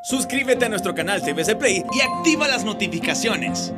Suscríbete a nuestro canal TVC Play y activa las notificaciones.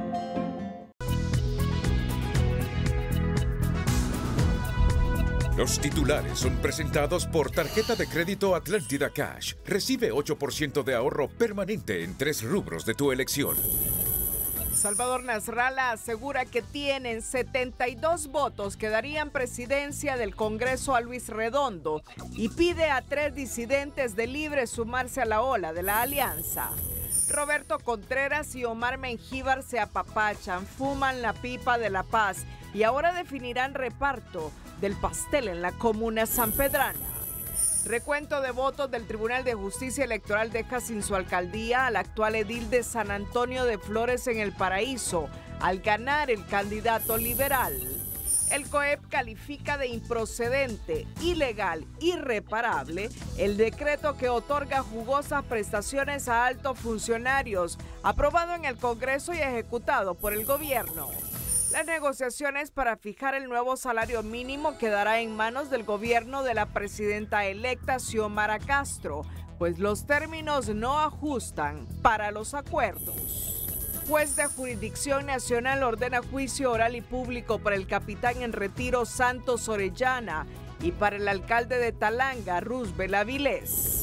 Los titulares son presentados por Tarjeta de Crédito Atlántida Cash. Recibe 8% de ahorro permanente en 3 rubros de tu elección. Salvador Nasralla asegura que tienen 72 votos que darían presidencia del Congreso a Luis Redondo y pide a 3 disidentes de Libre sumarse a la ola de la alianza. Roberto Contreras y Omar Mengíbar se apapachan, fuman la pipa de la paz y ahora definirán reparto del pastel en la comuna sanpedrana. Recuento de votos del Tribunal de Justicia Electoral deja sin su alcaldía al actual edil de San Antonio de Flores en El Paraíso, al ganar el candidato liberal. El COEP califica de improcedente, ilegal, irreparable el decreto que otorga jugosas prestaciones a altos funcionarios, aprobado en el Congreso y ejecutado por el gobierno. Las negociaciones para fijar el nuevo salario mínimo quedará en manos del gobierno de la presidenta electa Xiomara Castro, pues los términos no ajustan para los acuerdos. Juez de Jurisdicción Nacional ordena juicio oral y público para el capitán en retiro Santos Orellana y para el alcalde de Talanga, Roosevelt Avilés.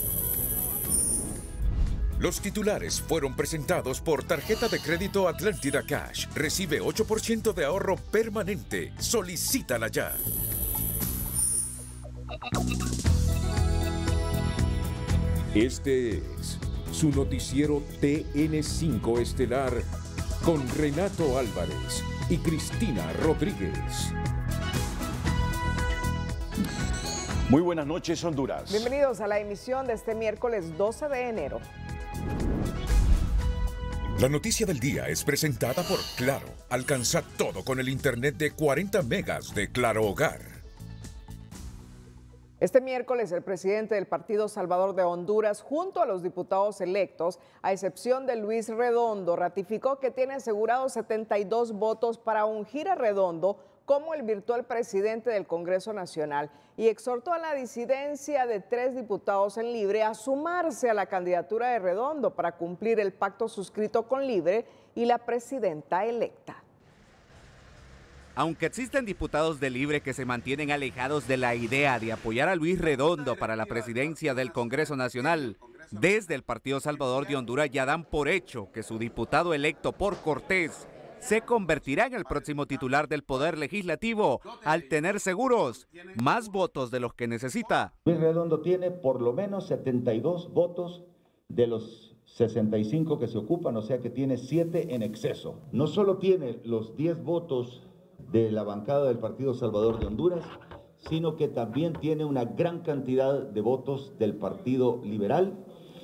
Los titulares fueron presentados por Tarjeta de Crédito Atlántida Cash. Recibe 8% de ahorro permanente. Solicítala ya. Este es su noticiero TN5 Estelar con Renato Álvarez y Cristina Rodríguez. Muy buenas noches, Honduras. Bienvenidos a la emisión de este miércoles 12 de enero. La noticia del día es presentada por Claro. Alcanza todo con el internet de 40 megas de Claro Hogar. Este miércoles, el presidente del Partido Salvador de Honduras, junto a los diputados electos, a excepción de Luis Redondo, ratificó que tiene asegurados 72 votos para ungir a Redondo como el virtual presidente del Congreso Nacional y exhortó a la disidencia de 3 diputados en Libre a sumarse a la candidatura de Redondo para cumplir el pacto suscrito con Libre y la presidenta electa. Aunque existen diputados de Libre que se mantienen alejados de la idea de apoyar a Luis Redondo para la presidencia del Congreso Nacional, desde el Partido Salvador de Honduras ya dan por hecho que su diputado electo por Cortés se convertirá en el próximo titular del Poder Legislativo al tener seguros más votos de los que necesita. Luis Redondo tiene por lo menos 72 votos de los 65 que se ocupan, o sea que tiene 7 en exceso. No solo tiene los 10 votos de la bancada del Partido Salvador de Honduras, sino que también tiene una gran cantidad de votos del Partido Liberal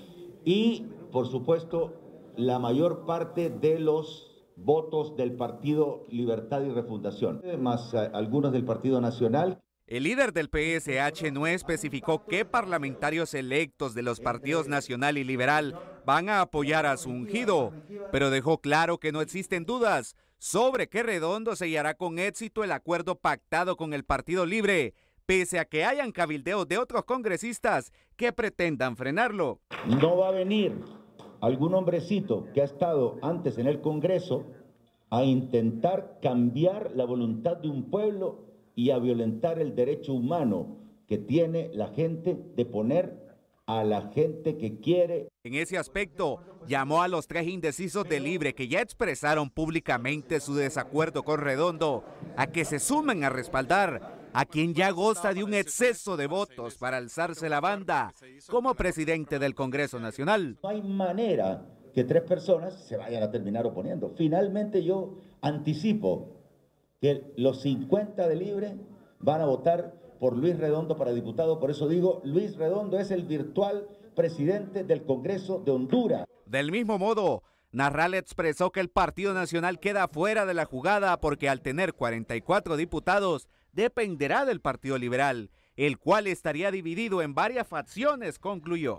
y, por supuesto, la mayor parte de los votos del Partido Libertad y Refundación, más algunos del Partido Nacional. El líder del PSH no especificó qué parlamentarios electos de los partidos Nacional y Liberal van a apoyar a su ungido, pero dejó claro que no existen dudas sobre que Redondo sellará con éxito el acuerdo pactado con el Partido Libre, pese a que hayan cabildeos de otros congresistas que pretendan frenarlo. No va a venir algún hombrecito que ha estado antes en el Congreso a intentar cambiar la voluntad de un pueblo y a violentar el derecho humano que tiene la gente de poner a la gente que quiere. En ese aspecto, llamó a los 3 indecisos de Libre que ya expresaron públicamente su desacuerdo con Redondo a que se sumen a respaldar a quien ya goza de un exceso de votos para alzarse la banda como presidente del Congreso Nacional. No hay manera que 3 personas se vayan a terminar oponiendo. Finalmente yo anticipo que los 50 de Libre van a votar por Luis Redondo para diputado. Por eso digo, Luis Redondo es el virtual presidente del Congreso de Honduras. Del mismo modo, Nasralla expresó que el Partido Nacional queda fuera de la jugada porque al tener 44 diputados, dependerá del Partido Liberal, el cual estaría dividido en varias facciones, concluyó.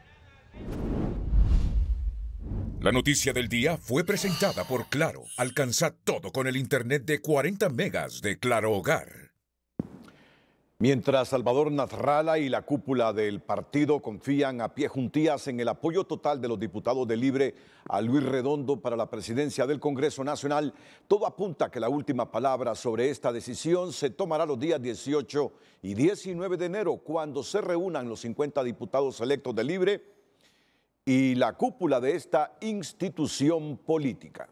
La noticia del día fue presentada por Claro. Alcanza todo con el internet de 40 megas de Claro Hogar. Mientras Salvador Nasralla y la cúpula del partido confían a pie juntillas en el apoyo total de los diputados de Libre a Luis Redondo para la presidencia del Congreso Nacional, todo apunta a que la última palabra sobre esta decisión se tomará los días 18 y 19 de enero, cuando se reúnan los 50 diputados electos de Libre y la cúpula de esta institución política.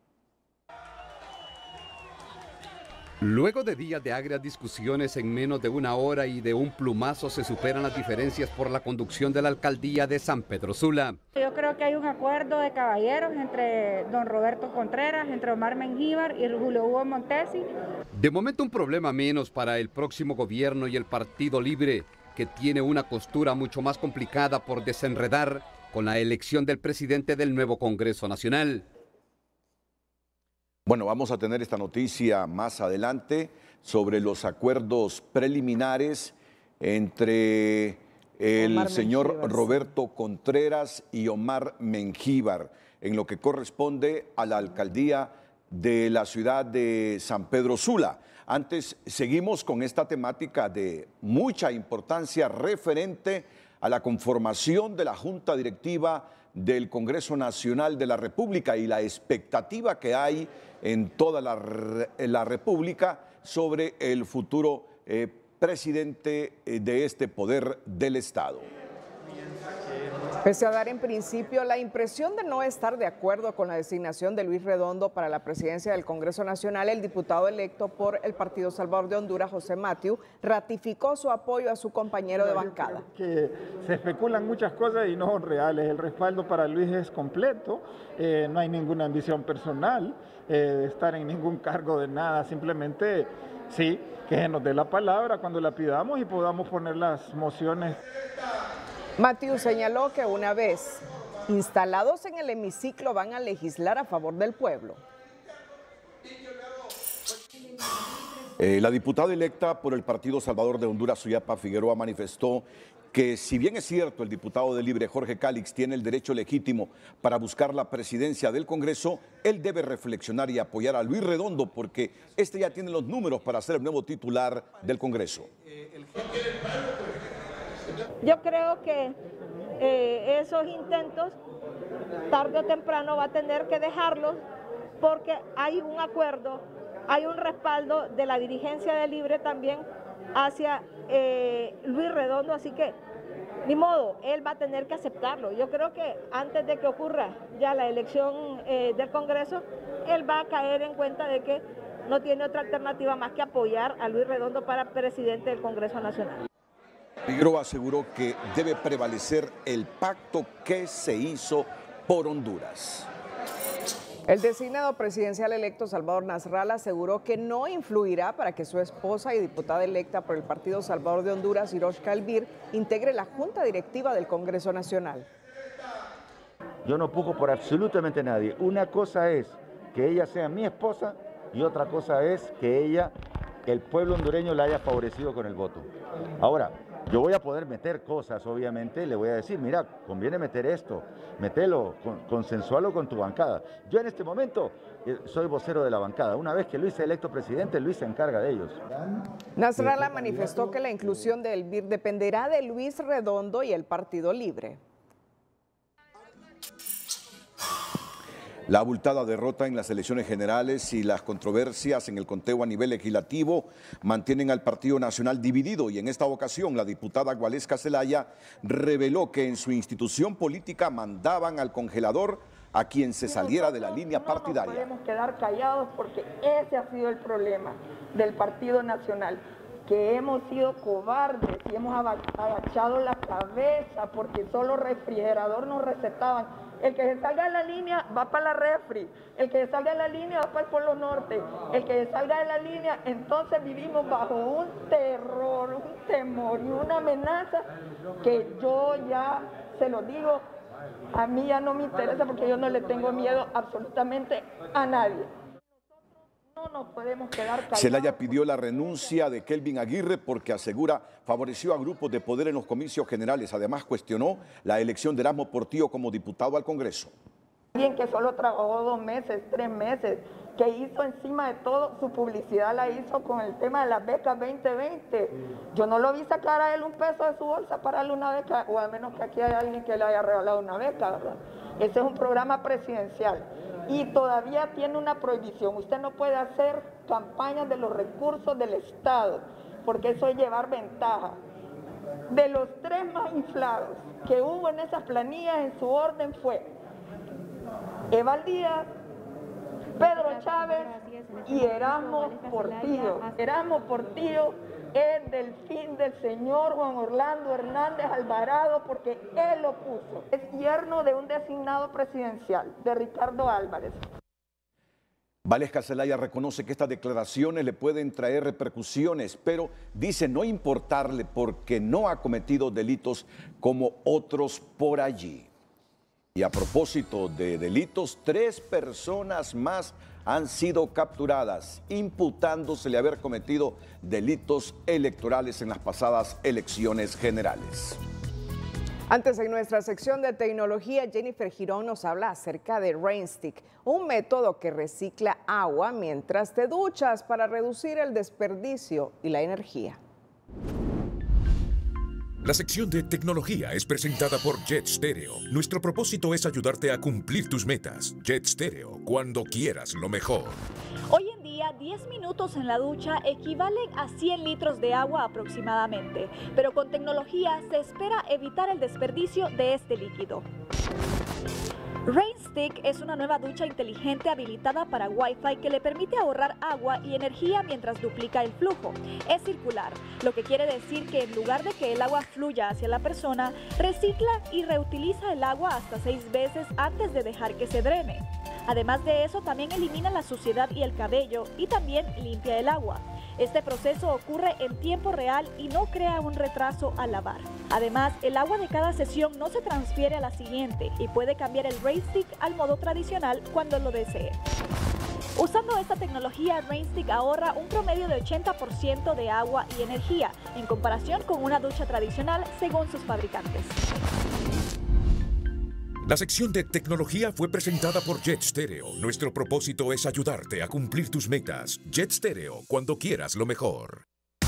Luego de días de agrias discusiones, en menos de una hora y de un plumazo se superan las diferencias por la conducción de la alcaldía de San Pedro Sula. Yo creo que hay un acuerdo de caballeros entre don Roberto Contreras, entre Omar Mengíbar y Julio Hugo Montesi. De momento un problema menos para el próximo gobierno y el Partido Libre, que tiene una costura mucho más complicada por desenredar con la elección del presidente del nuevo Congreso Nacional. Bueno, vamos a tener esta noticia más adelante sobre los acuerdos preliminares entre el señor Roberto Contreras y Omar Mengíbar en lo que corresponde a la alcaldía de la ciudad de San Pedro Sula. Antes, seguimos con esta temática de mucha importancia referente a la conformación de la Junta Directiva del Congreso Nacional de la República y la expectativa que hay en toda la República sobre el futuro presidente de este poder del Estado. Pese a dar en principio la impresión de no estar de acuerdo con la designación de Luis Redondo para la presidencia del Congreso Nacional, el diputado electo por el Partido Salvador de Honduras, José Mathieu, ratificó su apoyo a su compañero de bancada. Que se especulan muchas cosas y no son reales. El respaldo para Luis es completo, no hay ninguna ambición personal de estar en ningún cargo de nada, simplemente sí, que se nos dé la palabra cuando la pidamos y podamos poner las mociones. Mathieu señaló que una vez instalados en el hemiciclo van a legislar a favor del pueblo. La diputada electa por el Partido Salvador de Honduras, Suyapa Figueroa, manifestó que si bien es cierto el diputado de Libre, Jorge Calix, tiene el derecho legítimo para buscar la presidencia del Congreso, él debe reflexionar y apoyar a Luis Redondo porque este ya tiene los números para ser el nuevo titular del Congreso. Yo creo que esos intentos tarde o temprano va a tener que dejarlos porque hay un acuerdo, hay un respaldo de la dirigencia de Libre también hacia Luis Redondo, así que ni modo, él va a tener que aceptarlo. Yo creo que antes de que ocurra ya la elección del Congreso, él va a caer en cuenta de que no tiene otra alternativa más que apoyar a Luis Redondo para presidente del Congreso Nacional. Figueroa aseguró que debe prevalecer el pacto que se hizo por Honduras. El designado presidencial electo Salvador Nasralla aseguró que no influirá para que su esposa y diputada electa por el Partido Salvador de Honduras, Hirosh Calvir, integre la Junta Directiva del Congreso Nacional. Yo no pujo por absolutamente nadie. Una cosa es que ella sea mi esposa y otra cosa es que el pueblo hondureño la haya favorecido con el voto. Ahora, yo voy a poder meter cosas, obviamente, le voy a decir, mira, conviene meter esto, metelo, consensualo con tu bancada. Yo en este momento soy vocero de la bancada. Una vez que Luis sea electo presidente, Luis se encarga de ellos. Nasralla manifestó que la inclusión del BIR dependerá de Luis Redondo y el Partido Libre. La abultada derrota en las elecciones generales y las controversias en el conteo a nivel legislativo mantienen al Partido Nacional dividido y en esta ocasión la diputada Gualesca Zelaya reveló que en su institución política mandaban al congelador a quien se saliera de la línea partidaria. No podemos quedar callados porque ese ha sido el problema del Partido Nacional, que hemos sido cobardes y hemos agachado la cabeza porque solo refrigerador nos recetaban. El que se salga de la línea va para la refri, el que se salga de la línea va para el Polo Norte, el que se salga de la línea, entonces vivimos bajo un terror, un temor y una amenaza que yo ya se lo digo, a mí ya no me interesa porque yo no le tengo miedo absolutamente a nadie. No nos podemos quedar callados. Zelaya pidió la renuncia de Kelvin Aguirre porque asegura favoreció a grupos de poder en los comicios generales. Además cuestionó la elección de Erasmo Portillo como diputado al Congreso. Alguien que solo trabajó 2 meses, 3 meses, que hizo encima de todo, su publicidad la hizo con el tema de las becas 2020. Yo no lo vi sacar a él un peso de su bolsa para darle una beca, o a menos que aquí haya alguien que le haya regalado una beca, ¿verdad? Ese es un programa presidencial y todavía tiene una prohibición. Usted no puede hacer campañas de los recursos del Estado, porque eso es llevar ventaja. De los 3 más inflados que hubo en esas planillas, en su orden fue Eval Díaz, Pedro Chávez y Erasmo Portillo. Erasmo Portillo es del fin del señor Juan Orlando Hernández Alvarado, porque él lo puso. Es yerno de un designado presidencial, de Ricardo Álvarez. Valesca Zelaya reconoce que estas declaraciones le pueden traer repercusiones, pero dice no importarle porque no ha cometido delitos como otros por allí. Y a propósito de delitos, 3 personas más han sido capturadas, imputándosele haber cometido delitos electorales en las pasadas elecciones generales. Antes, en nuestra sección de tecnología, Jennifer Girón nos habla acerca de Rainstick, un método que recicla agua mientras te duchas para reducir el desperdicio y la energía. La sección de tecnología es presentada por Jet Stereo. Nuestro propósito es ayudarte a cumplir tus metas. Jet Stereo, cuando quieras lo mejor. Hoy en día, 10 minutos en la ducha equivalen a 100 litros de agua aproximadamente, pero con tecnología se espera evitar el desperdicio de este líquido. Rainstick es una nueva ducha inteligente habilitada para Wi-Fi que le permite ahorrar agua y energía mientras duplica el flujo. Es circular, lo que quiere decir que en lugar de que el agua fluya hacia la persona, recicla y reutiliza el agua hasta 6 veces antes de dejar que se drene. Además de eso, también elimina la suciedad y el cabello y también limpia el agua. Este proceso ocurre en tiempo real y no crea un retraso al lavar. Además, el agua de cada sesión no se transfiere a la siguiente y puede cambiar el Rainstick al modo tradicional cuando lo desee. Usando esta tecnología, Rainstick ahorra un promedio de 80% de agua y energía en comparación con una ducha tradicional según sus fabricantes. La sección de tecnología fue presentada por Jet Stereo. Nuestro propósito es ayudarte a cumplir tus metas. Jet Stereo, cuando quieras lo mejor.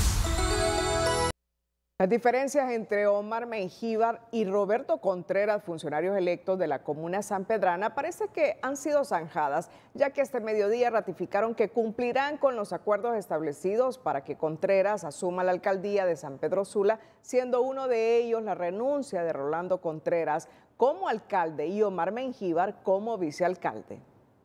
Las diferencias entre Omar Mengíbar y Roberto Contreras, funcionarios electos de la comuna sanpedrana, parece que han sido zanjadas, ya que este mediodía ratificaron que cumplirán con los acuerdos establecidos para que Contreras asuma la alcaldía de San Pedro Sula, siendo uno de ellos la renuncia de Rolando Contreras como alcalde y Omar Mengíbar como vicealcalde.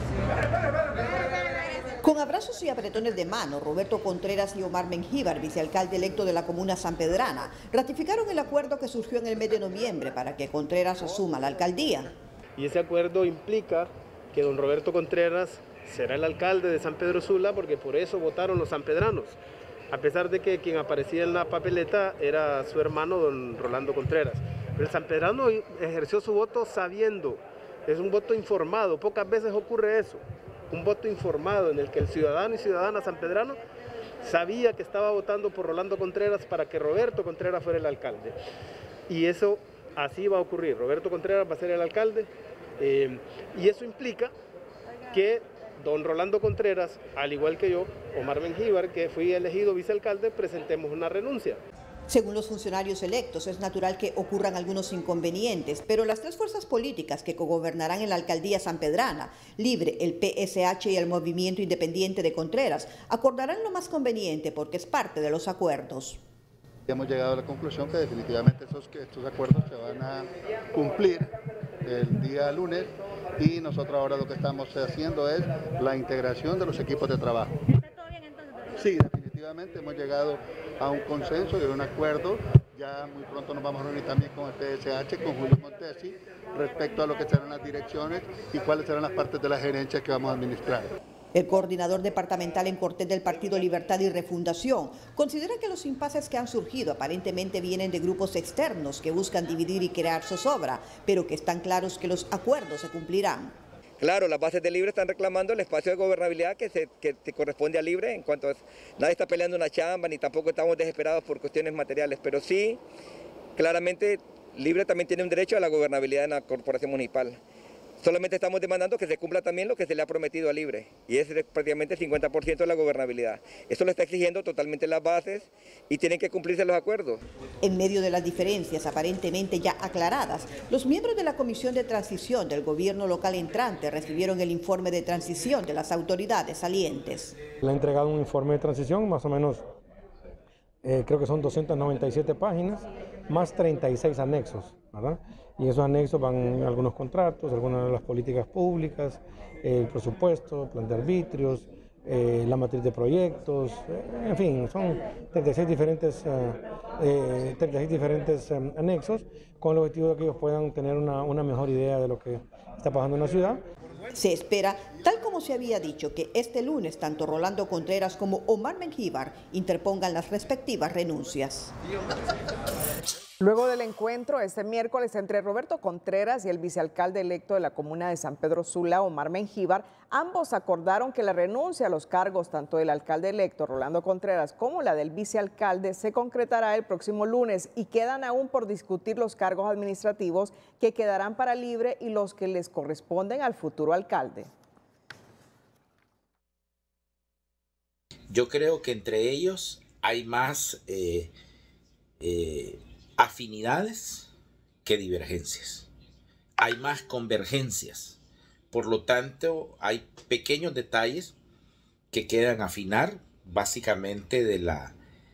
Con abrazos y apretones de mano, Roberto Contreras y Omar Mengíbar, vicealcalde electo de la comuna sanpedrana, ratificaron el acuerdo que surgió en el mes de noviembre para que Contreras asuma la alcaldía. Y ese acuerdo implica que don Roberto Contreras será el alcalde de San Pedro Sula, porque por eso votaron los sanpedranos, a pesar de que quien aparecía en la papeleta era su hermano don Rolando Contreras. Pero el sanpedrano ejerció su voto sabiendo, es un voto informado, pocas veces ocurre eso. Un voto informado en el que el ciudadano y ciudadana sanpedrano sabía que estaba votando por Rolando Contreras para que Roberto Contreras fuera el alcalde. Y eso así va a ocurrir. Roberto Contreras va a ser el alcalde y eso implica que don Rolando Contreras, al igual que yo, Omar Mengíbar, que fui elegido vicealcalde, presentemos una renuncia. Según los funcionarios electos, es natural que ocurran algunos inconvenientes, pero las 3 fuerzas políticas que cogobernarán en la alcaldía sanpedrana, Libre, el PSH y el Movimiento Independiente de Contreras, acordarán lo más conveniente porque es parte de los acuerdos. Hemos llegado a la conclusión que definitivamente estos acuerdos se van a cumplir el día lunes y nosotros ahora lo que estamos haciendo es la integración de los equipos de trabajo. ¿Está todo bien entonces? Sí, definitivamente hemos llegado a un consenso y a un acuerdo. Ya muy pronto nos vamos a reunir también con el PSH, con Julio Montesi, respecto a lo que serán las direcciones y cuáles serán las partes de la gerencia que vamos a administrar. El coordinador departamental en Cortés del Partido Libertad y Refundación considera que los impases que han surgido aparentemente vienen de grupos externos que buscan dividir y crear zozobra, pero que están claros que los acuerdos se cumplirán. Claro, las bases de Libre están reclamando el espacio de gobernabilidad que te corresponde a Libre, en cuanto a nadie está peleando una chamba ni tampoco estamos desesperados por cuestiones materiales, pero sí, claramente Libre también tiene un derecho a la gobernabilidad en la corporación municipal. Solamente estamos demandando que se cumpla también lo que se le ha prometido a Libre, y es prácticamente el 50% de la gobernabilidad. Esto lo está exigiendo totalmente las bases y tienen que cumplirse los acuerdos. En medio de las diferencias aparentemente ya aclaradas, los miembros de la Comisión de Transición del gobierno local entrante recibieron el informe de transición de las autoridades salientes. Le ha entregado un informe de transición, más o menos, creo que son 297 páginas, más 36 anexos, ¿verdad? Y esos anexos van algunos contratos, algunas de las políticas públicas, el presupuesto, plan de arbitrios, la matriz de proyectos, en fin, son 36 diferentes anexos con el objetivo de que ellos puedan tener una mejor idea de lo que está pasando en la ciudad. Se espera, tal como se había dicho, que este lunes tanto Rolando Contreras como Omar Mengíbar interpongan las respectivas renuncias. Luego del encuentro este miércoles entre Roberto Contreras y el vicealcalde electo de la comuna de San Pedro Sula, Omar Mengíbar, ambos acordaron que la renuncia a los cargos tanto del alcalde electo, Rolando Contreras, como la del vicealcalde se concretará el próximo lunes y quedan aún por discutir los cargos administrativos que quedarán para Libre y los que les corresponden al futuro alcalde. Yo creo que entre ellos hay más afinidades que divergencias. Hay más convergencias. Por lo tanto, hay pequeños detalles que quedan afinar, básicamente de la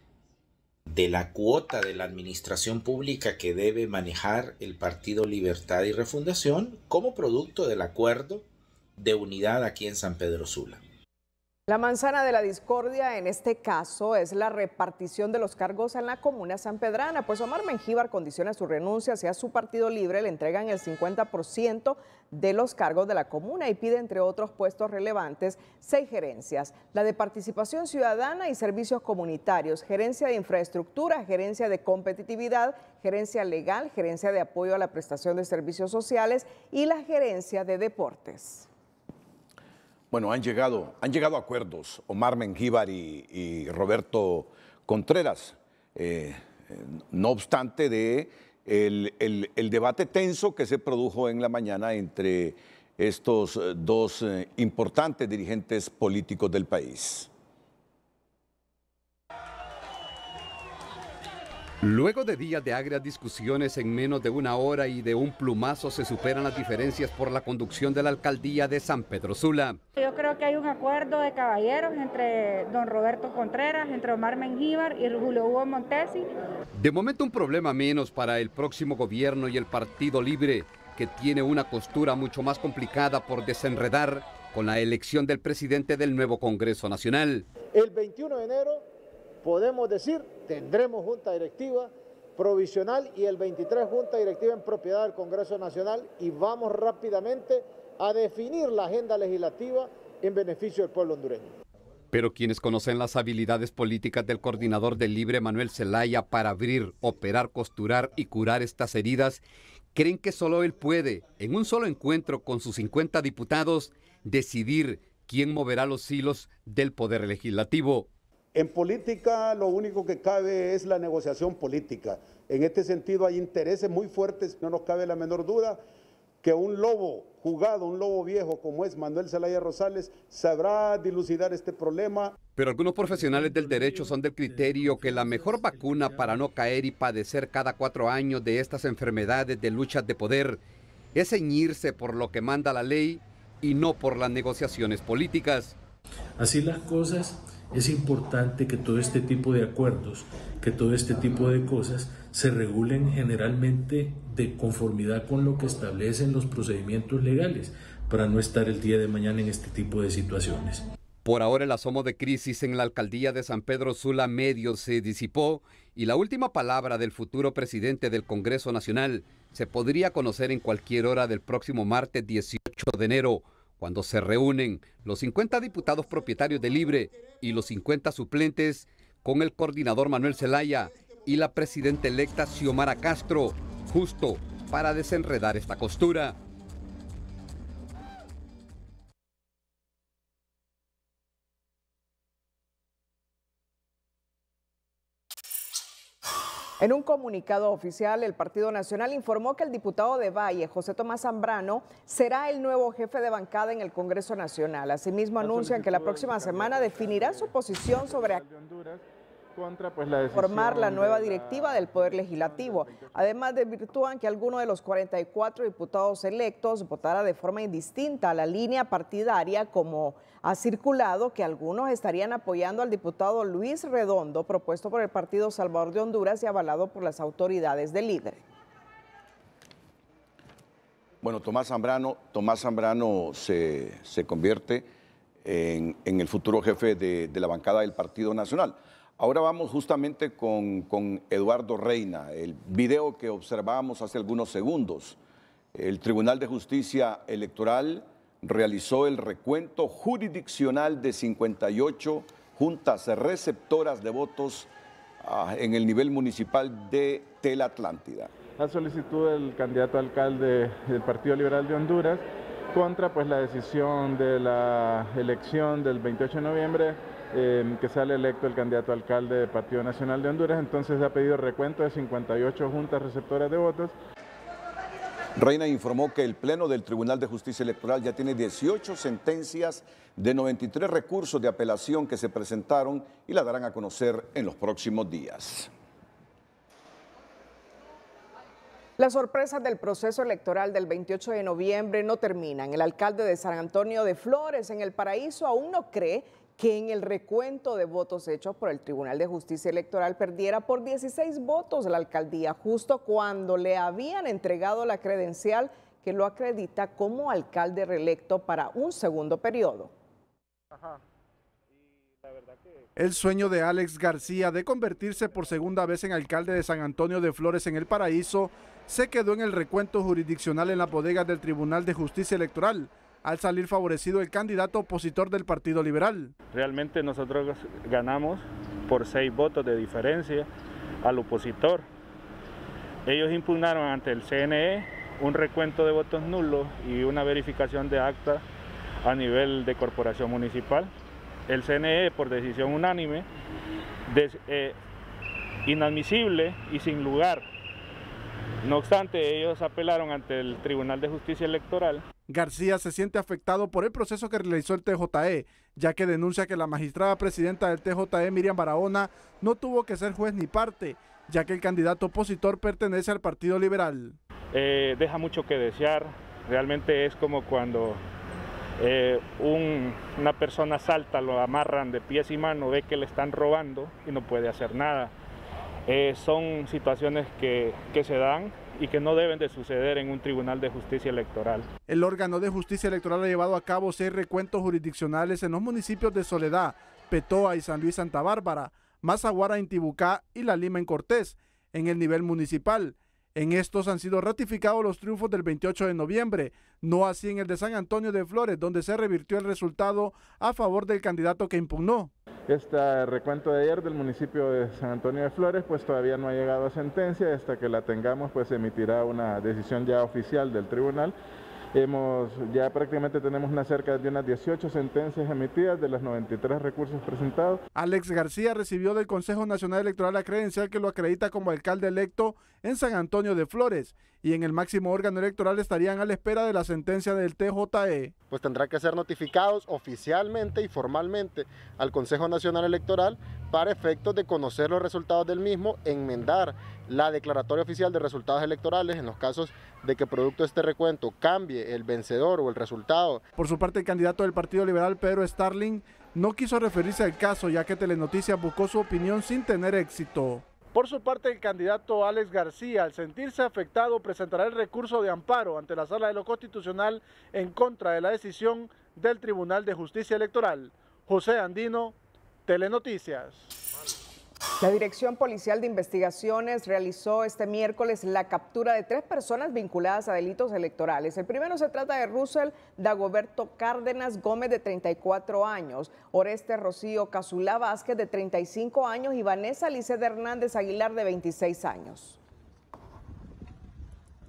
cuota de la administración pública que debe manejar el Partido Libertad y Refundación como producto del acuerdo de unidad aquí en San Pedro Sula. La manzana de la discordia en este caso es la repartición de los cargos en la comuna sanpedrana, pues Omar Mengíbar condiciona su renuncia hacia su Partido Libre, le entregan el 50% de los cargos de la comuna y pide, entre otros puestos relevantes, 6 gerencias: la de Participación Ciudadana y Servicios Comunitarios, Gerencia de Infraestructura, Gerencia de Competitividad, Gerencia Legal, Gerencia de Apoyo a la Prestación de Servicios Sociales y la Gerencia de Deportes. Bueno, han llegado a acuerdos Omar Mengíbar y Roberto Contreras, no obstante el debate tenso que se produjo en la mañana entre estos dos importantes dirigentes políticos del país. Luego de días de agrias discusiones, en menos de una hora y de un plumazo se superan las diferencias por la conducción de la alcaldía de San Pedro Sula. Yo creo que hay un acuerdo de caballeros entre don Roberto Contreras, entre Omar Mengíbar y Julio Hugo Montesi. De momento un problema menos para el próximo gobierno y el Partido Libre, que tiene una costura mucho más complicada por desenredar con la elección del presidente del nuevo Congreso Nacional. El 21 de enero podemos decir, tendremos junta directiva provisional y el 23 junta directiva en propiedad del Congreso Nacional y vamos rápidamente a definir la agenda legislativa en beneficio del pueblo hondureño. Pero quienes conocen las habilidades políticas del coordinador del Libre, Manuel Zelaya, para abrir, operar, costurar y curar estas heridas, creen que solo él puede, en un solo encuentro con sus 50 diputados, decidir quién moverá los hilos del poder legislativo. En política lo único que cabe es la negociación política. En este sentido hay intereses muy fuertes, no nos cabe la menor duda que un lobo jugado, un lobo viejo como es Manuel Zelaya Rosales, sabrá dilucidar este problema. Pero algunos profesionales del derecho son del criterio que la mejor vacuna para no caer y padecer cada 4 años de estas enfermedades de luchas de poder es ceñirse por lo que manda la ley y no por las negociaciones políticas. Así las cosas, es importante que todo este tipo de acuerdos, que todo este tipo de cosas se regulen generalmente de conformidad con lo que establecen los procedimientos legales, para no estar el día de mañana en este tipo de situaciones. Por ahora el asomo de crisis en la alcaldía de San Pedro Sula medio se disipó y la última palabra del futuro presidente del Congreso Nacional se podría conocer en cualquier hora del próximo martes 18 de enero, cuando se reúnen los 50 diputados propietarios de Libre y los 50 suplentes con el coordinador Manuel Zelaya y la presidenta electa Xiomara Castro, justo para desenredar esta costura. En un comunicado oficial, el Partido Nacional informó que el diputado de Valle, José Tomás Zambrano, será el nuevo jefe de bancada en el Congreso Nacional. Asimismo, anuncian que la próxima semana definirá su posición sobre formar la nueva directiva del Poder Legislativo. Además, desvirtúan que alguno de los 44 diputados electos votara de forma indistinta a la línea partidaria, como ha circulado que algunos estarían apoyando al diputado Luis Redondo, propuesto por el Partido Salvador de Honduras y avalado por las autoridades del LIBRE. Bueno, Tomás Zambrano se convierte en el futuro jefe de la bancada del Partido Nacional. Ahora vamos justamente con Eduardo Reina, el video que observábamos hace algunos segundos. El Tribunal de Justicia Electoral realizó el recuento jurisdiccional de 58 juntas receptoras de votos en el nivel municipal de Tela Atlántida. A solicitud del candidato a alcalde del Partido Liberal de Honduras, contra la decisión de la elección del 28 de noviembre, que sale electo el candidato a alcalde del Partido Nacional de Honduras. Entonces ha pedido recuento de 58 juntas receptoras de votos. Reina informó que el Pleno del Tribunal de Justicia Electoral ya tiene 18 sentencias de 93 recursos de apelación que se presentaron y la darán a conocer en los próximos días. Las sorpresas del proceso electoral del 28 de noviembre no terminan. El alcalde de San Antonio de Flores, en El Paraíso, aún no cree que en el recuento de votos hechos por el Tribunal de Justicia Electoral perdiera por 16 votos la alcaldía, justo cuando le habían entregado la credencial que lo acredita como alcalde reelecto para un segundo periodo. El sueño de Alex García de convertirse por segunda vez en alcalde de San Antonio de Flores en El Paraíso se quedó en el recuento jurisdiccional en las bodegas del Tribunal de Justicia Electoral, al salir favorecido el candidato opositor del Partido Liberal. Realmente nosotros ganamos por 6 votos de diferencia al opositor. Ellos impugnaron ante el CNE un recuento de votos nulos y una verificación de acta a nivel de corporación municipal. El CNE, por decisión unánime, inadmisible y sin lugar. No obstante, ellos apelaron ante el Tribunal de Justicia Electoral. García se siente afectado por el proceso que realizó el TJE, ya que denuncia que la magistrada presidenta del TJE, Miriam Barahona, no tuvo que ser juez ni parte, ya que el candidato opositor pertenece al Partido Liberal. Deja mucho que desear. Realmente es como cuando una persona salta, lo amarran de pies y manos, ve que le están robando y no puede hacer nada. Son situaciones que se dan y que no deben de suceder en un Tribunal de Justicia Electoral. El órgano de justicia electoral ha llevado a cabo 6 recuentos jurisdiccionales en los municipios de Soledad, Petoa y San Luis Santa Bárbara, Mazaguara, Intibucá y La Lima en Cortés, en el nivel municipal. En estos han sido ratificados los triunfos del 28 de noviembre, no así en el de San Antonio de Flores, donde se revirtió el resultado a favor del candidato que impugnó. Este recuento de ayer del municipio de San Antonio de Flores pues todavía no ha llegado a sentencia. Hasta que la tengamos pues se emitirá una decisión ya oficial del tribunal. Ya prácticamente tenemos cerca de unas 18 sentencias emitidas de los 93 recursos presentados. Alex García recibió del Consejo Nacional Electoral la credencial que lo acredita como alcalde electo en San Antonio de Flores, y en el máximo órgano electoral estarían a la espera de la sentencia del TJE. Pues tendrá que ser notificados oficialmente y formalmente al Consejo Nacional Electoral para efectos de conocer los resultados del mismo, enmendar la declaratoria oficial de resultados electorales en los casos de que producto de este recuento cambie el vencedor o el resultado. Por su parte, el candidato del Partido Liberal, Pedro Starling, no quiso referirse al caso, ya que Telenoticias buscó su opinión sin tener éxito. Por su parte, el candidato Alex García, al sentirse afectado, presentará el recurso de amparo ante la Sala de lo Constitucional en contra de la decisión del Tribunal de Justicia Electoral. José Andino, Telenoticias. La Dirección Policial de Investigaciones realizó este miércoles la captura de 3 personas vinculadas a delitos electorales. El primero se trata de Russell Dagoberto Cárdenas Gómez, de 34 años, Oreste Rocío Casulá Vázquez, de 35 años, y Vanessa Liceda Hernández Aguilar, de 26 años.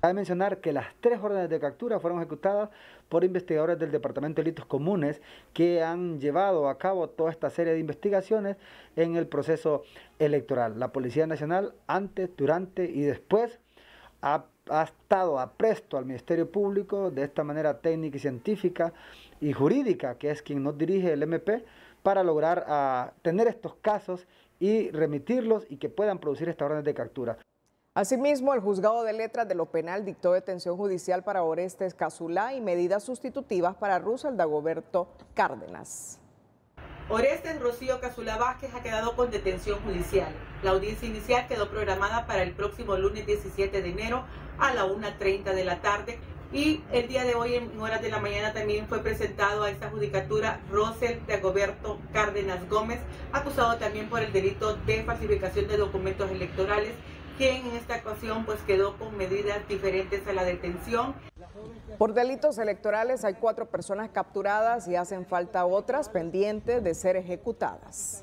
Cabe mencionar que las 3 órdenes de captura fueron ejecutadas por investigadores del Departamento de Delitos Comunes que han llevado a cabo toda esta serie de investigaciones en el proceso electoral. La Policía Nacional antes, durante y después ha estado apresto al Ministerio Público de esta manera técnica y científica y jurídica, que es quien nos dirige el MP, para lograr tener estos casos y remitirlos y que puedan producir estas órdenes de captura. Asimismo, el Juzgado de Letras de lo Penal dictó detención judicial para Orestes Casulá y medidas sustitutivas para Russell Dagoberto Cárdenas. Orestes Rocío Casulá Vázquez ha quedado con detención judicial. La audiencia inicial quedó programada para el próximo lunes 17 de enero a la 1:30 de la tarde y el día de hoy en horas de la mañana también fue presentado a esta judicatura Russell Dagoberto Cárdenas Gómez, acusado también por el delito de falsificación de documentos electorales, quien en esta ocasión pues quedó con medidas diferentes a la detención. Por delitos electorales hay 4 personas capturadas y hacen falta otras pendientes de ser ejecutadas.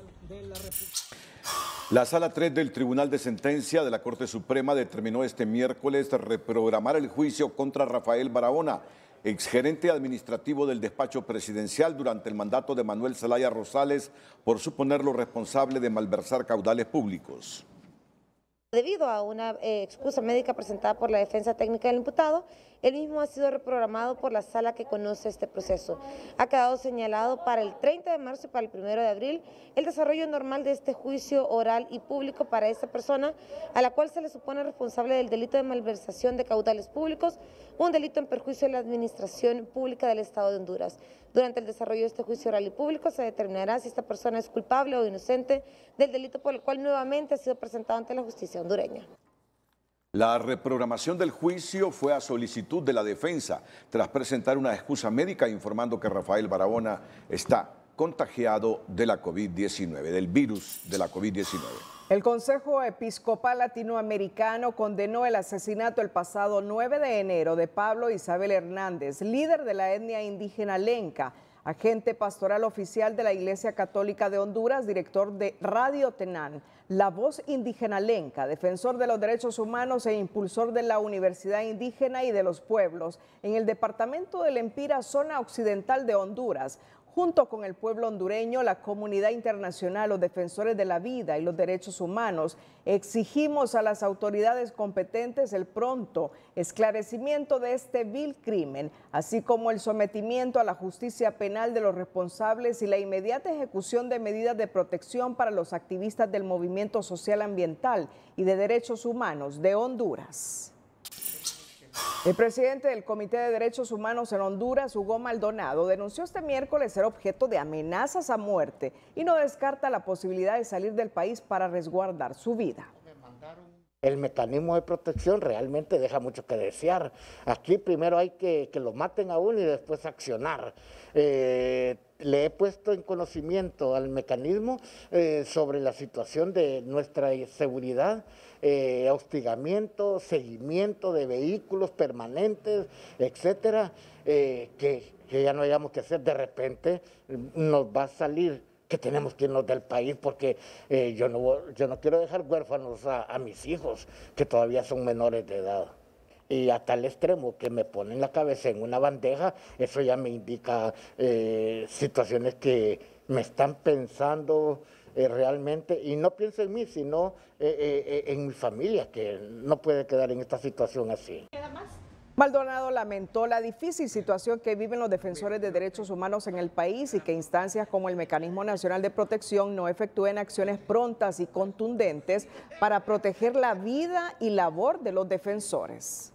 La Sala 3 del Tribunal de Sentencia de la Corte Suprema determinó este miércoles reprogramar el juicio contra Rafael Barahona, exgerente administrativo del despacho presidencial durante el mandato de Manuel Zelaya Rosales, por suponerlo responsable de malversar caudales públicos. Debido a una excusa médica presentada por la defensa técnica del imputado, el mismo ha sido reprogramado por la sala que conoce este proceso. Ha quedado señalado para el 30 de marzo y para el 1 de abril el desarrollo normal de este juicio oral y público para esta persona, a la cual se le supone responsable del delito de malversación de caudales públicos, un delito en perjuicio de la administración pública del Estado de Honduras. Durante el desarrollo de este juicio oral y público se determinará si esta persona es culpable o inocente del delito por el cual nuevamente ha sido presentado ante la justicia hondureña. La reprogramación del juicio fue a solicitud de la defensa, tras presentar una excusa médica informando que Rafael Barahona está contagiado de la COVID-19, del virus de la COVID-19. El Consejo Episcopal Latinoamericano condenó el asesinato el pasado 9 de enero de Pablo Isabel Hernández, líder de la etnia indígena lenca, agente pastoral oficial de la Iglesia Católica de Honduras, director de Radio Tenán, La Voz Indígena Lenca, defensor de los derechos humanos e impulsor de la Universidad Indígena y de los Pueblos en el departamento del Empira, zona occidental de Honduras. Junto con el pueblo hondureño, la comunidad internacional, los defensores de la vida y los derechos humanos, exigimos a las autoridades competentes el pronto esclarecimiento de este vil crimen, así como el sometimiento a la justicia penal de los responsables y la inmediata ejecución de medidas de protección para los activistas del movimiento social ambiental y de derechos humanos de Honduras. El presidente del Comité de Derechos Humanos en Honduras, Hugo Maldonado, denunció este miércoles ser objeto de amenazas a muerte y no descarta la posibilidad de salir del país para resguardar su vida. El mecanismo de protección realmente deja mucho que desear. Aquí primero hay que lo maten a uno y después accionar. Le he puesto en conocimiento al mecanismo sobre la situación de nuestra seguridad, hostigamiento, seguimiento de vehículos permanentes, etcétera, que ya no hayamos que hacer. De repente nos va a salir que tenemos que irnos del país porque yo no quiero dejar huérfanos a mis hijos, que todavía son menores de edad. Y a tal extremo que me ponen la cabeza en una bandeja, eso ya me indica situaciones que me están pensando realmente, y no pienso en mí, sino en mi familia, que no puede quedar en esta situación así. Maldonado lamentó la difícil situación que viven los defensores de derechos humanos en el país y que instancias como el Mecanismo Nacional de Protección no efectúen acciones prontas y contundentes para proteger la vida y labor de los defensores.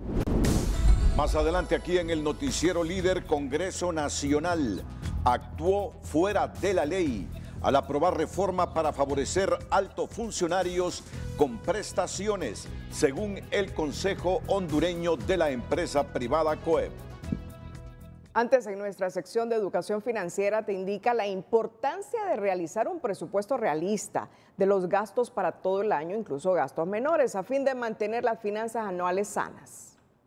Más adelante aquí en el noticiero líder, Congreso Nacional actuó fuera de la ley al aprobar reforma para favorecer altos funcionarios con prestaciones, según el Consejo Hondureño de la empresa privada COEP. Antes, en nuestra sección de educación financiera te indica la importancia de realizar un presupuesto realista de los gastos para todo el año, incluso gastos menores, a fin de mantener las finanzas anuales sanas.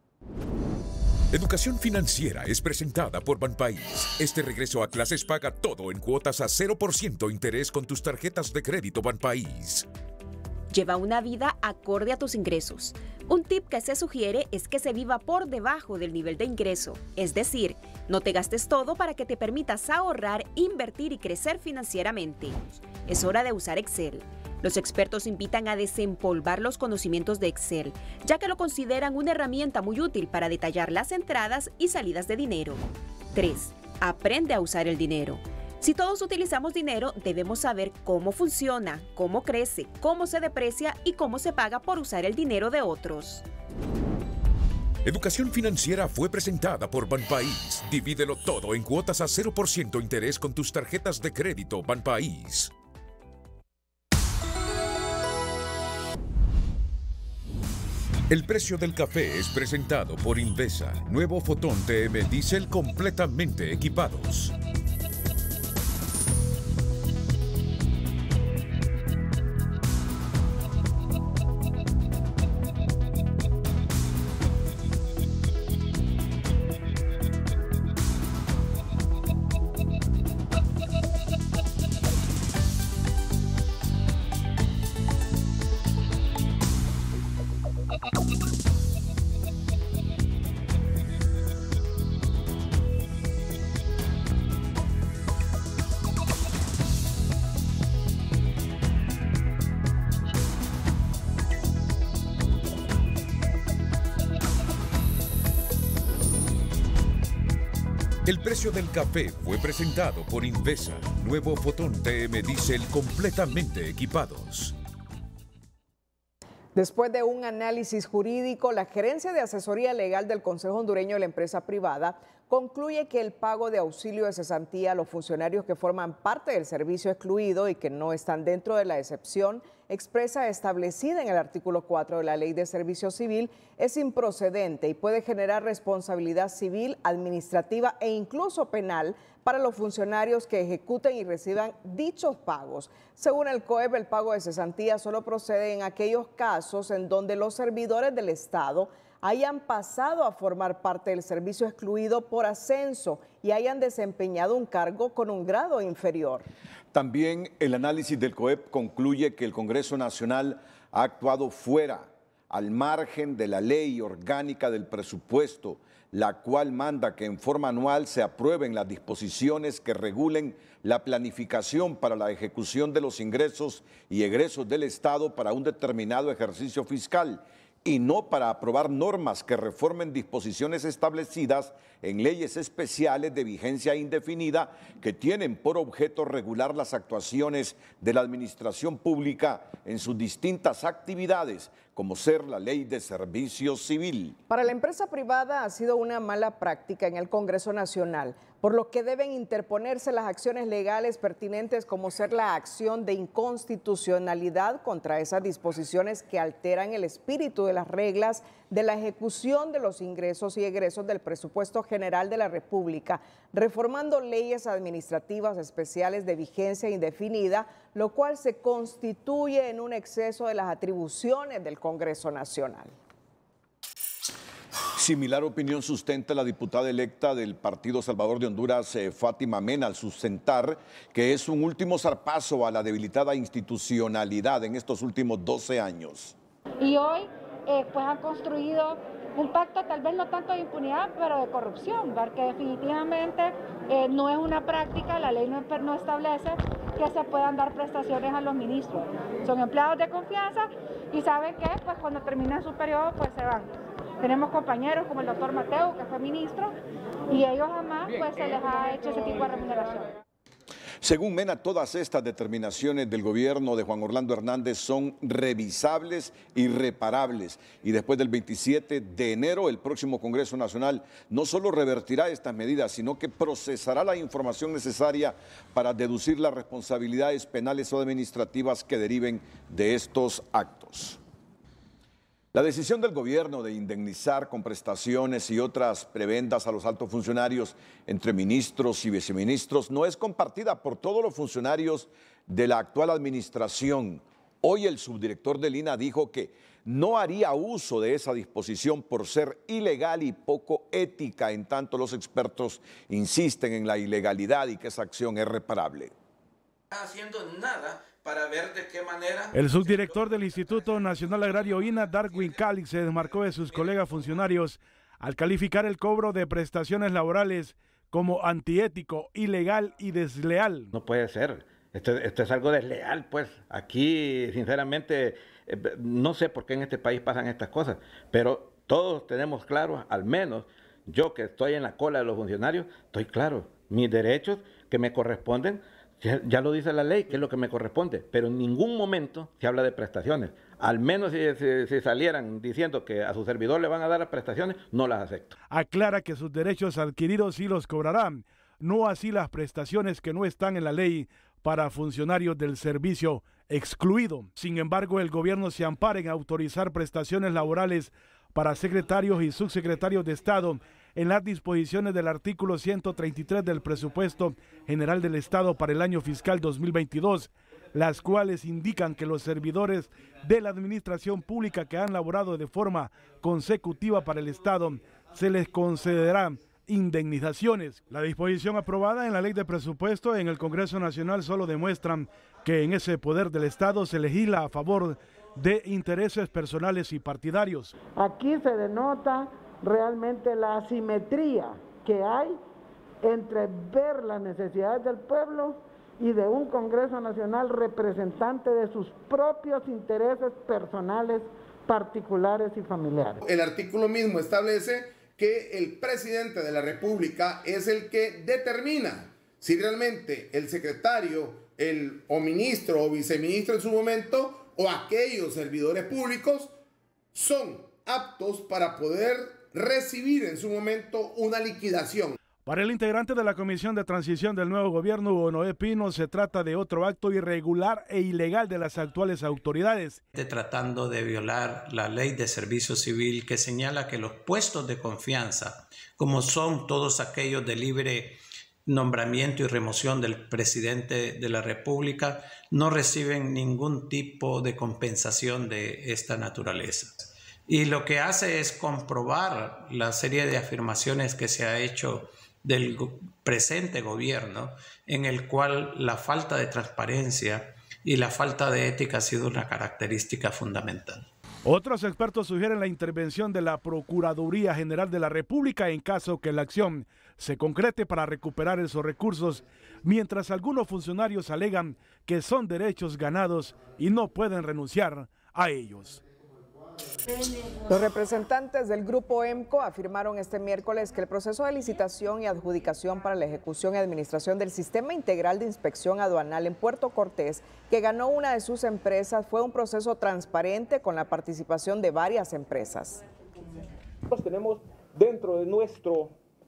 Educación Financiera es presentada por Banpaís. Este regreso a clases paga todo en cuotas a 0% interés con tus tarjetas de crédito Banpaís. Lleva una vida acorde a tus ingresos. Un tip que se sugiere es que se viva por debajo del nivel de ingreso, es decir, no te gastes todo para que te permitas ahorrar, invertir y crecer financieramente. Es hora de usar Excel. Los expertos invitan a desempolvar los conocimientos de Excel, ya que lo consideran una herramienta muy útil para detallar las entradas y salidas de dinero. 3. Aprende a usar el dinero. Si todos utilizamos dinero, debemos saber cómo funciona, cómo crece, cómo se deprecia y cómo se paga por usar el dinero de otros. Educación financiera fue presentada por Banpaís. Divídelo todo en cuotas a 0% interés con tus tarjetas de crédito Banpaís. El precio del café es presentado por Invesa. Nuevo Fotón TM Diesel completamente equipados. El precio del café fue presentado por Invesa. Nuevo Fotón TM Diesel completamente equipados. Después de un análisis jurídico, la Gerencia de Asesoría Legal del Consejo Hondureño de la Empresa Privada concluye que el pago de auxilio de cesantía a los funcionarios que forman parte del servicio excluido y que no están dentro de la excepción expresa establecida en el artículo 4 de la Ley de Servicio Civil es improcedente y puede generar responsabilidad civil, administrativa e incluso penal para los funcionarios que ejecuten y reciban dichos pagos. Según el COEP, el pago de cesantía solo procede en aquellos casos en donde los servidores del Estado hayan pasado a formar parte del servicio excluido por ascenso y hayan desempeñado un cargo con un grado inferior. También el análisis del COEP concluye que el Congreso Nacional ha actuado fuera, al margen de la ley orgánica del presupuesto, la cual manda que en forma anual se aprueben las disposiciones que regulen la planificación para la ejecución de los ingresos y egresos del Estado para un determinado ejercicio fiscal, y no para aprobar normas que reformen disposiciones establecidas en leyes especiales de vigencia indefinida que tienen por objeto regular las actuaciones de la administración pública en sus distintas actividades, como ser la Ley de Servicio Civil. Para la empresa privada ha sido una mala práctica en el Congreso Nacional, por lo que deben interponerse las acciones legales pertinentes, como ser la acción de inconstitucionalidad contra esas disposiciones que alteran el espíritu de las reglas de la ejecución de los ingresos y egresos del presupuesto general de la República, reformando leyes administrativas especiales de vigencia indefinida, lo cual se constituye en un exceso de las atribuciones del Congreso Nacional. Similar opinión sustenta la diputada electa del Partido Salvador de Honduras, Fátima Mena, al sustentar que es un último zarpazo a la debilitada institucionalidad en estos últimos 12 años. Y hoy pues han construido un pacto tal vez no tanto de impunidad, pero de corrupción, porque definitivamente no es una práctica, la ley no establece que se puedan dar prestaciones a los ministros. Son empleados de confianza y saben que pues cuando terminan su periodo pues se van. Tenemos compañeros como el doctor Mateo, que fue ministro, y ellos jamás pues se les ha hecho ese tipo de remuneración. Según Mena, todas estas determinaciones del gobierno de Juan Orlando Hernández son revisables y reparables. Y después del 27 de enero, el próximo Congreso Nacional no solo revertirá estas medidas, sino que procesará la información necesaria para deducir las responsabilidades penales o administrativas que deriven de estos actos. La decisión del gobierno de indemnizar con prestaciones y otras prebendas a los altos funcionarios entre ministros y viceministros no es compartida por todos los funcionarios de la actual administración. Hoy el subdirector del INAH dijo que no haría uso de esa disposición por ser ilegal y poco ética, en tanto los expertos insisten en la ilegalidad y que esa acción es reparable. No está haciendo nada para ver de qué manera... El subdirector del Instituto Nacional Agrario INA, Darwin Calix, se desmarcó de sus colegas funcionarios al calificar el cobro de prestaciones laborales como antiético, ilegal y desleal. No puede ser, esto es algo desleal, pues. Aquí, sinceramente, no sé por qué en este país pasan estas cosas, pero todos tenemos claro, al menos yo que estoy en la cola de los funcionarios, estoy claro, mis derechos que me corresponden, ya lo dice la ley, que es lo que me corresponde, pero en ningún momento se habla de prestaciones. Al menos si salieran diciendo que a su servidor le van a dar las prestaciones, no las acepto. Aclara que sus derechos adquiridos sí los cobrarán, no así las prestaciones que no están en la ley para funcionarios del servicio excluido. Sin embargo, el gobierno se ampara en autorizar prestaciones laborales para secretarios y subsecretarios de Estado en las disposiciones del artículo 133 del Presupuesto General del Estado para el año fiscal 2022, las cuales indican que los servidores de la administración pública que han laborado de forma consecutiva para el Estado se les concederán indemnizaciones. La disposición aprobada en la Ley de Presupuesto en el Congreso Nacional solo demuestran que en ese poder del Estado se legisla a favor de intereses personales y partidarios. Aquí se denota realmente la asimetría que hay entre ver las necesidades del pueblo y de un Congreso Nacional representante de sus propios intereses personales, particulares y familiares. El artículo mismo establece que el presidente de la República es el que determina si realmente el secretario, o ministro o viceministro en su momento, o aquellos servidores públicos son aptos para poder recibir en su momento una liquidación. Para el integrante de la Comisión de Transición del nuevo gobierno, Hugo Noé Pino, se trata de otro acto irregular e ilegal de las actuales autoridades. Tratando de violar la ley de servicio civil que señala que los puestos de confianza, como son todos aquellos de libre nombramiento y remoción del presidente de la República, no reciben ningún tipo de compensación de esta naturaleza. Y lo que hace es comprobar la serie de afirmaciones que se ha hecho del presente gobierno, en el cual la falta de transparencia y la falta de ética ha sido una característica fundamental. Otros expertos sugieren la intervención de la Procuraduría General de la República en caso que la acción se concrete para recuperar esos recursos, mientras algunos funcionarios alegan que son derechos ganados y no pueden renunciar a ellos. Los representantes del Grupo EMCO afirmaron este miércoles que el proceso de licitación y adjudicación para la ejecución y administración del Sistema Integral de Inspección Aduanal en Puerto Cortés, que ganó una de sus empresas, fue un proceso transparente con la participación de varias empresas. Nosotros tenemos dentro de nuestro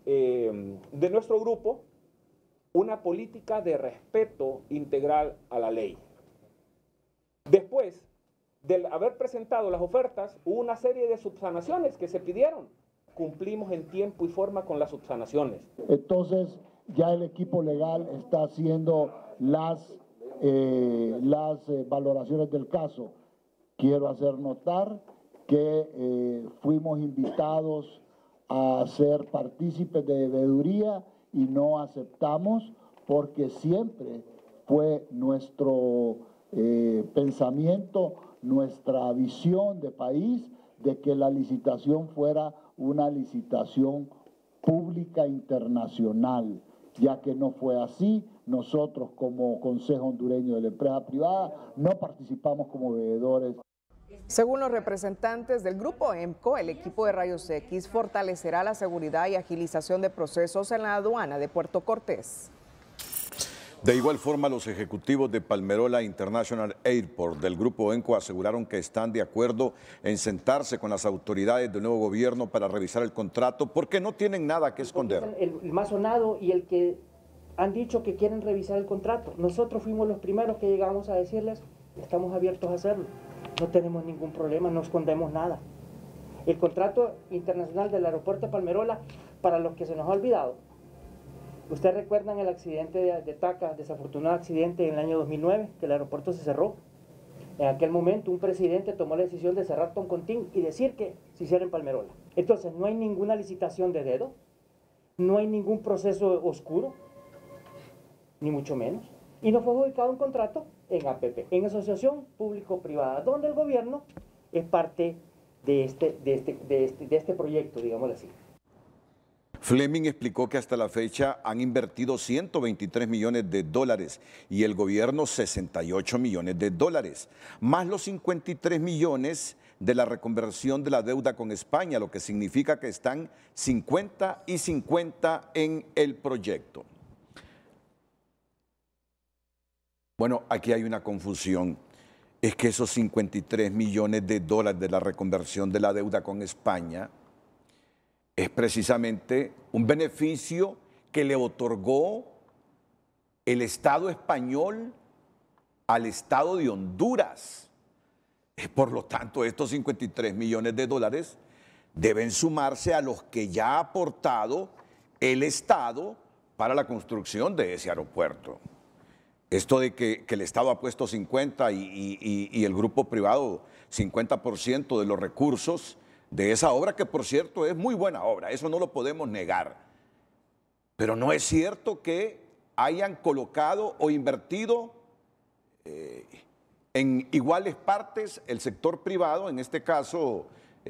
grupo una política de respeto integral a la ley. Después de haber presentado las ofertas, hubo una serie de subsanaciones que se pidieron. Cumplimos en tiempo y forma con las subsanaciones. Entonces, ya el equipo legal está haciendo las valoraciones del caso. Quiero hacer notar que fuimos invitados a ser partícipes de veeduría y no aceptamos, porque siempre fue nuestro pensamiento, nuestra visión de país, de que la licitación fuera una licitación pública internacional. Ya que no fue así, nosotros como Consejo Hondureño de la Empresa Privada no participamos como veedores. Según los representantes del Grupo EMCO, el equipo de Rayos X fortalecerá la seguridad y agilización de procesos en la aduana de Puerto Cortés. De igual forma, los ejecutivos de Palmerola International Airport del Grupo EMCO aseguraron que están de acuerdo en sentarse con las autoridades del nuevo gobierno para revisar el contrato porque no tienen nada que esconder. El más sonado y el que han dicho que quieren revisar el contrato. Nosotros fuimos los primeros que llegamos a decirles, estamos abiertos a hacerlo. No tenemos ningún problema, no escondemos nada. El contrato internacional del aeropuerto de Palmerola, para los que se nos ha olvidado, ¿ustedes recuerdan el accidente de Taca, desafortunado accidente en el año 2009, que el aeropuerto se cerró? En aquel momento un presidente tomó la decisión de cerrar Toncontín y decir que se hiciera en Palmerola. Entonces no hay ninguna licitación de dedo, no hay ningún proceso oscuro, ni mucho menos. Y no fue adjudicado un contrato en APP, en asociación público-privada, donde el gobierno es parte de este proyecto, digámoslo así. Fleming explicó que hasta la fecha han invertido 123 millones de dólares y el gobierno 68 millones de dólares, más los 53 millones de la reconversión de la deuda con España, lo que significa que están 50 y 50 en el proyecto. Bueno, aquí hay una confusión. Es que esos 53 millones de dólares de la reconversión de la deuda con España es precisamente un beneficio que le otorgó el Estado español al Estado de Honduras. Por lo tanto, estos 53 millones de dólares deben sumarse a los que ya ha aportado el Estado para la construcción de ese aeropuerto. Esto de que el Estado ha puesto 50 y el grupo privado 50% de los recursos de esa obra, que por cierto es muy buena obra, eso no lo podemos negar. Pero no es cierto que hayan colocado o invertido en iguales partes el sector privado, en este caso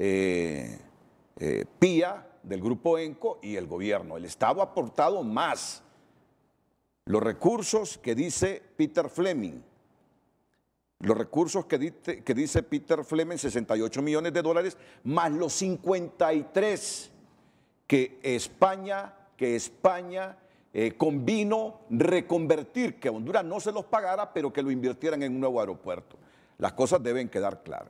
PIA del grupo ENCO y el gobierno. El Estado ha aportado más. Los recursos que dice Peter Fleming, que dice Peter Fleming, 68 millones de dólares, más los 53 que España convino reconvertir, que Honduras no se los pagara, pero que lo invirtieran en un nuevo aeropuerto. Las cosas deben quedar claras.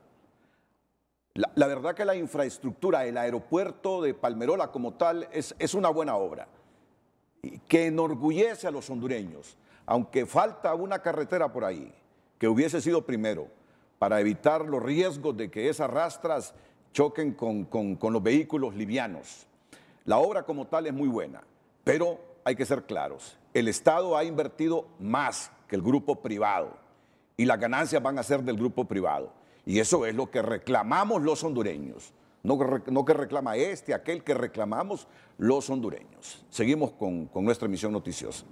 La verdad que la infraestructura, el aeropuerto de Palmerola como tal, es una buena obra que enorgullece a los hondureños, aunque falta una carretera por ahí, que hubiese sido primero, para evitar los riesgos de que esas rastras choquen con los vehículos livianos. La obra como tal es muy buena, pero hay que ser claros, el Estado ha invertido más que el grupo privado y las ganancias van a ser del grupo privado. Y eso es lo que reclamamos los hondureños. No que reclama aquel que reclamamos los hondureños. Seguimos con nuestra emisión noticiosa.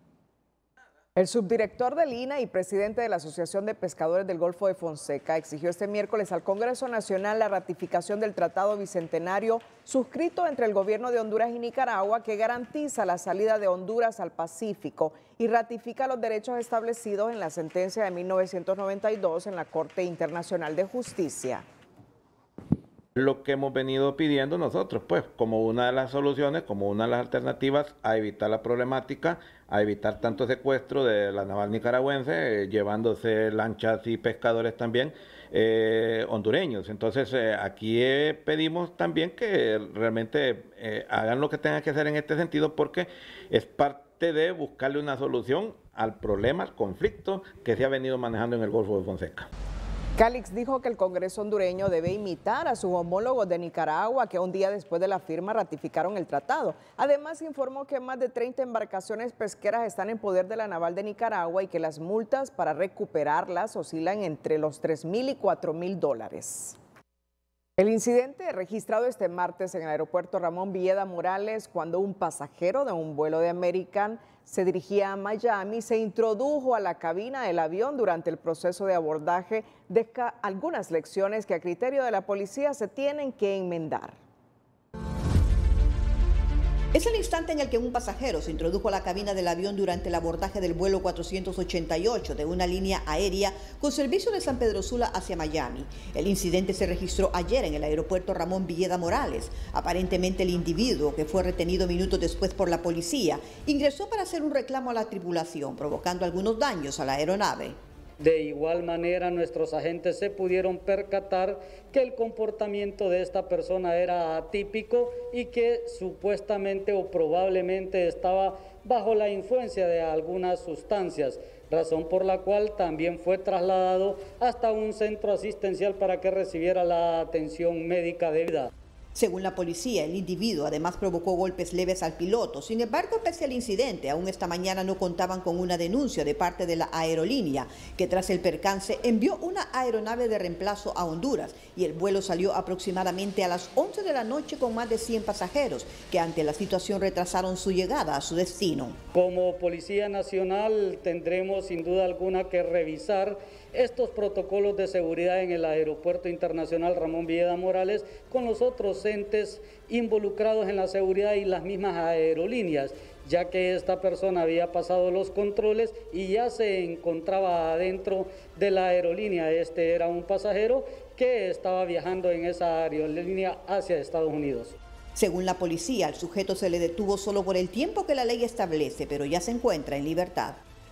El subdirector del INAH y presidente de la Asociación de Pescadores del Golfo de Fonseca exigió este miércoles al Congreso Nacional la ratificación del Tratado Bicentenario suscrito entre el gobierno de Honduras y Nicaragua que garantiza la salida de Honduras al Pacífico y ratifica los derechos establecidos en la sentencia de 1992 en la Corte Internacional de Justicia. Lo que hemos venido pidiendo nosotros, pues, como una de las soluciones, como una de las alternativas a evitar la problemática, a evitar tanto secuestro de la naval nicaragüense, llevándose lanchas y pescadores también hondureños. Entonces, aquí pedimos también que realmente hagan lo que tengan que hacer en este sentido, porque es parte de buscarle una solución al problema, al conflicto que se ha venido manejando en el Golfo de Fonseca. Calix dijo que el Congreso hondureño debe imitar a sus homólogos de Nicaragua, que un día después de la firma ratificaron el tratado. Además, informó que más de 30 embarcaciones pesqueras están en poder de la naval de Nicaragua y que las multas para recuperarlas oscilan entre los $3,000 y $4,000. El incidente registrado este martes en el aeropuerto Ramón Villeda Morales, cuando un pasajero de un vuelo de American se dirigía a Miami, se introdujo a la cabina del avión durante el proceso de abordaje, deja algunas lecciones que a criterio de la policía se tienen que enmendar. Es el instante en el que un pasajero se introdujo a la cabina del avión durante el abordaje del vuelo 488 de una línea aérea con servicio de San Pedro Sula hacia Miami. El incidente se registró ayer en el aeropuerto Ramón Villeda Morales. Aparentemente el individuo, que fue retenido minutos después por la policía, ingresó para hacer un reclamo a la tripulación, provocando algunos daños a la aeronave. De igual manera, nuestros agentes se pudieron percatar que el comportamiento de esta persona era atípico y que supuestamente o probablemente estaba bajo la influencia de algunas sustancias, razón por la cual también fue trasladado hasta un centro asistencial para que recibiera la atención médica debida. Según la policía, el individuo además provocó golpes leves al piloto. Sin embargo, pese al incidente, aún esta mañana no contaban con una denuncia de parte de la aerolínea, que tras el percance envió una aeronave de reemplazo a Honduras y el vuelo salió aproximadamente a las 11 de la noche con más de 100 pasajeros, que ante la situación retrasaron su llegada a su destino. Como Policía Nacional tendremos sin duda alguna que revisar estos protocolos de seguridad en el Aeropuerto Internacional Ramón Villeda Morales con los otros entes involucrados en la seguridad y las mismas aerolíneas, ya que esta persona había pasado los controles y ya se encontraba adentro de la aerolínea. Este era un pasajero que estaba viajando en esa aerolínea hacia Estados Unidos. Según la policía, al sujeto se le detuvo solo por el tiempo que la ley establece, pero ya se encuentra en libertad.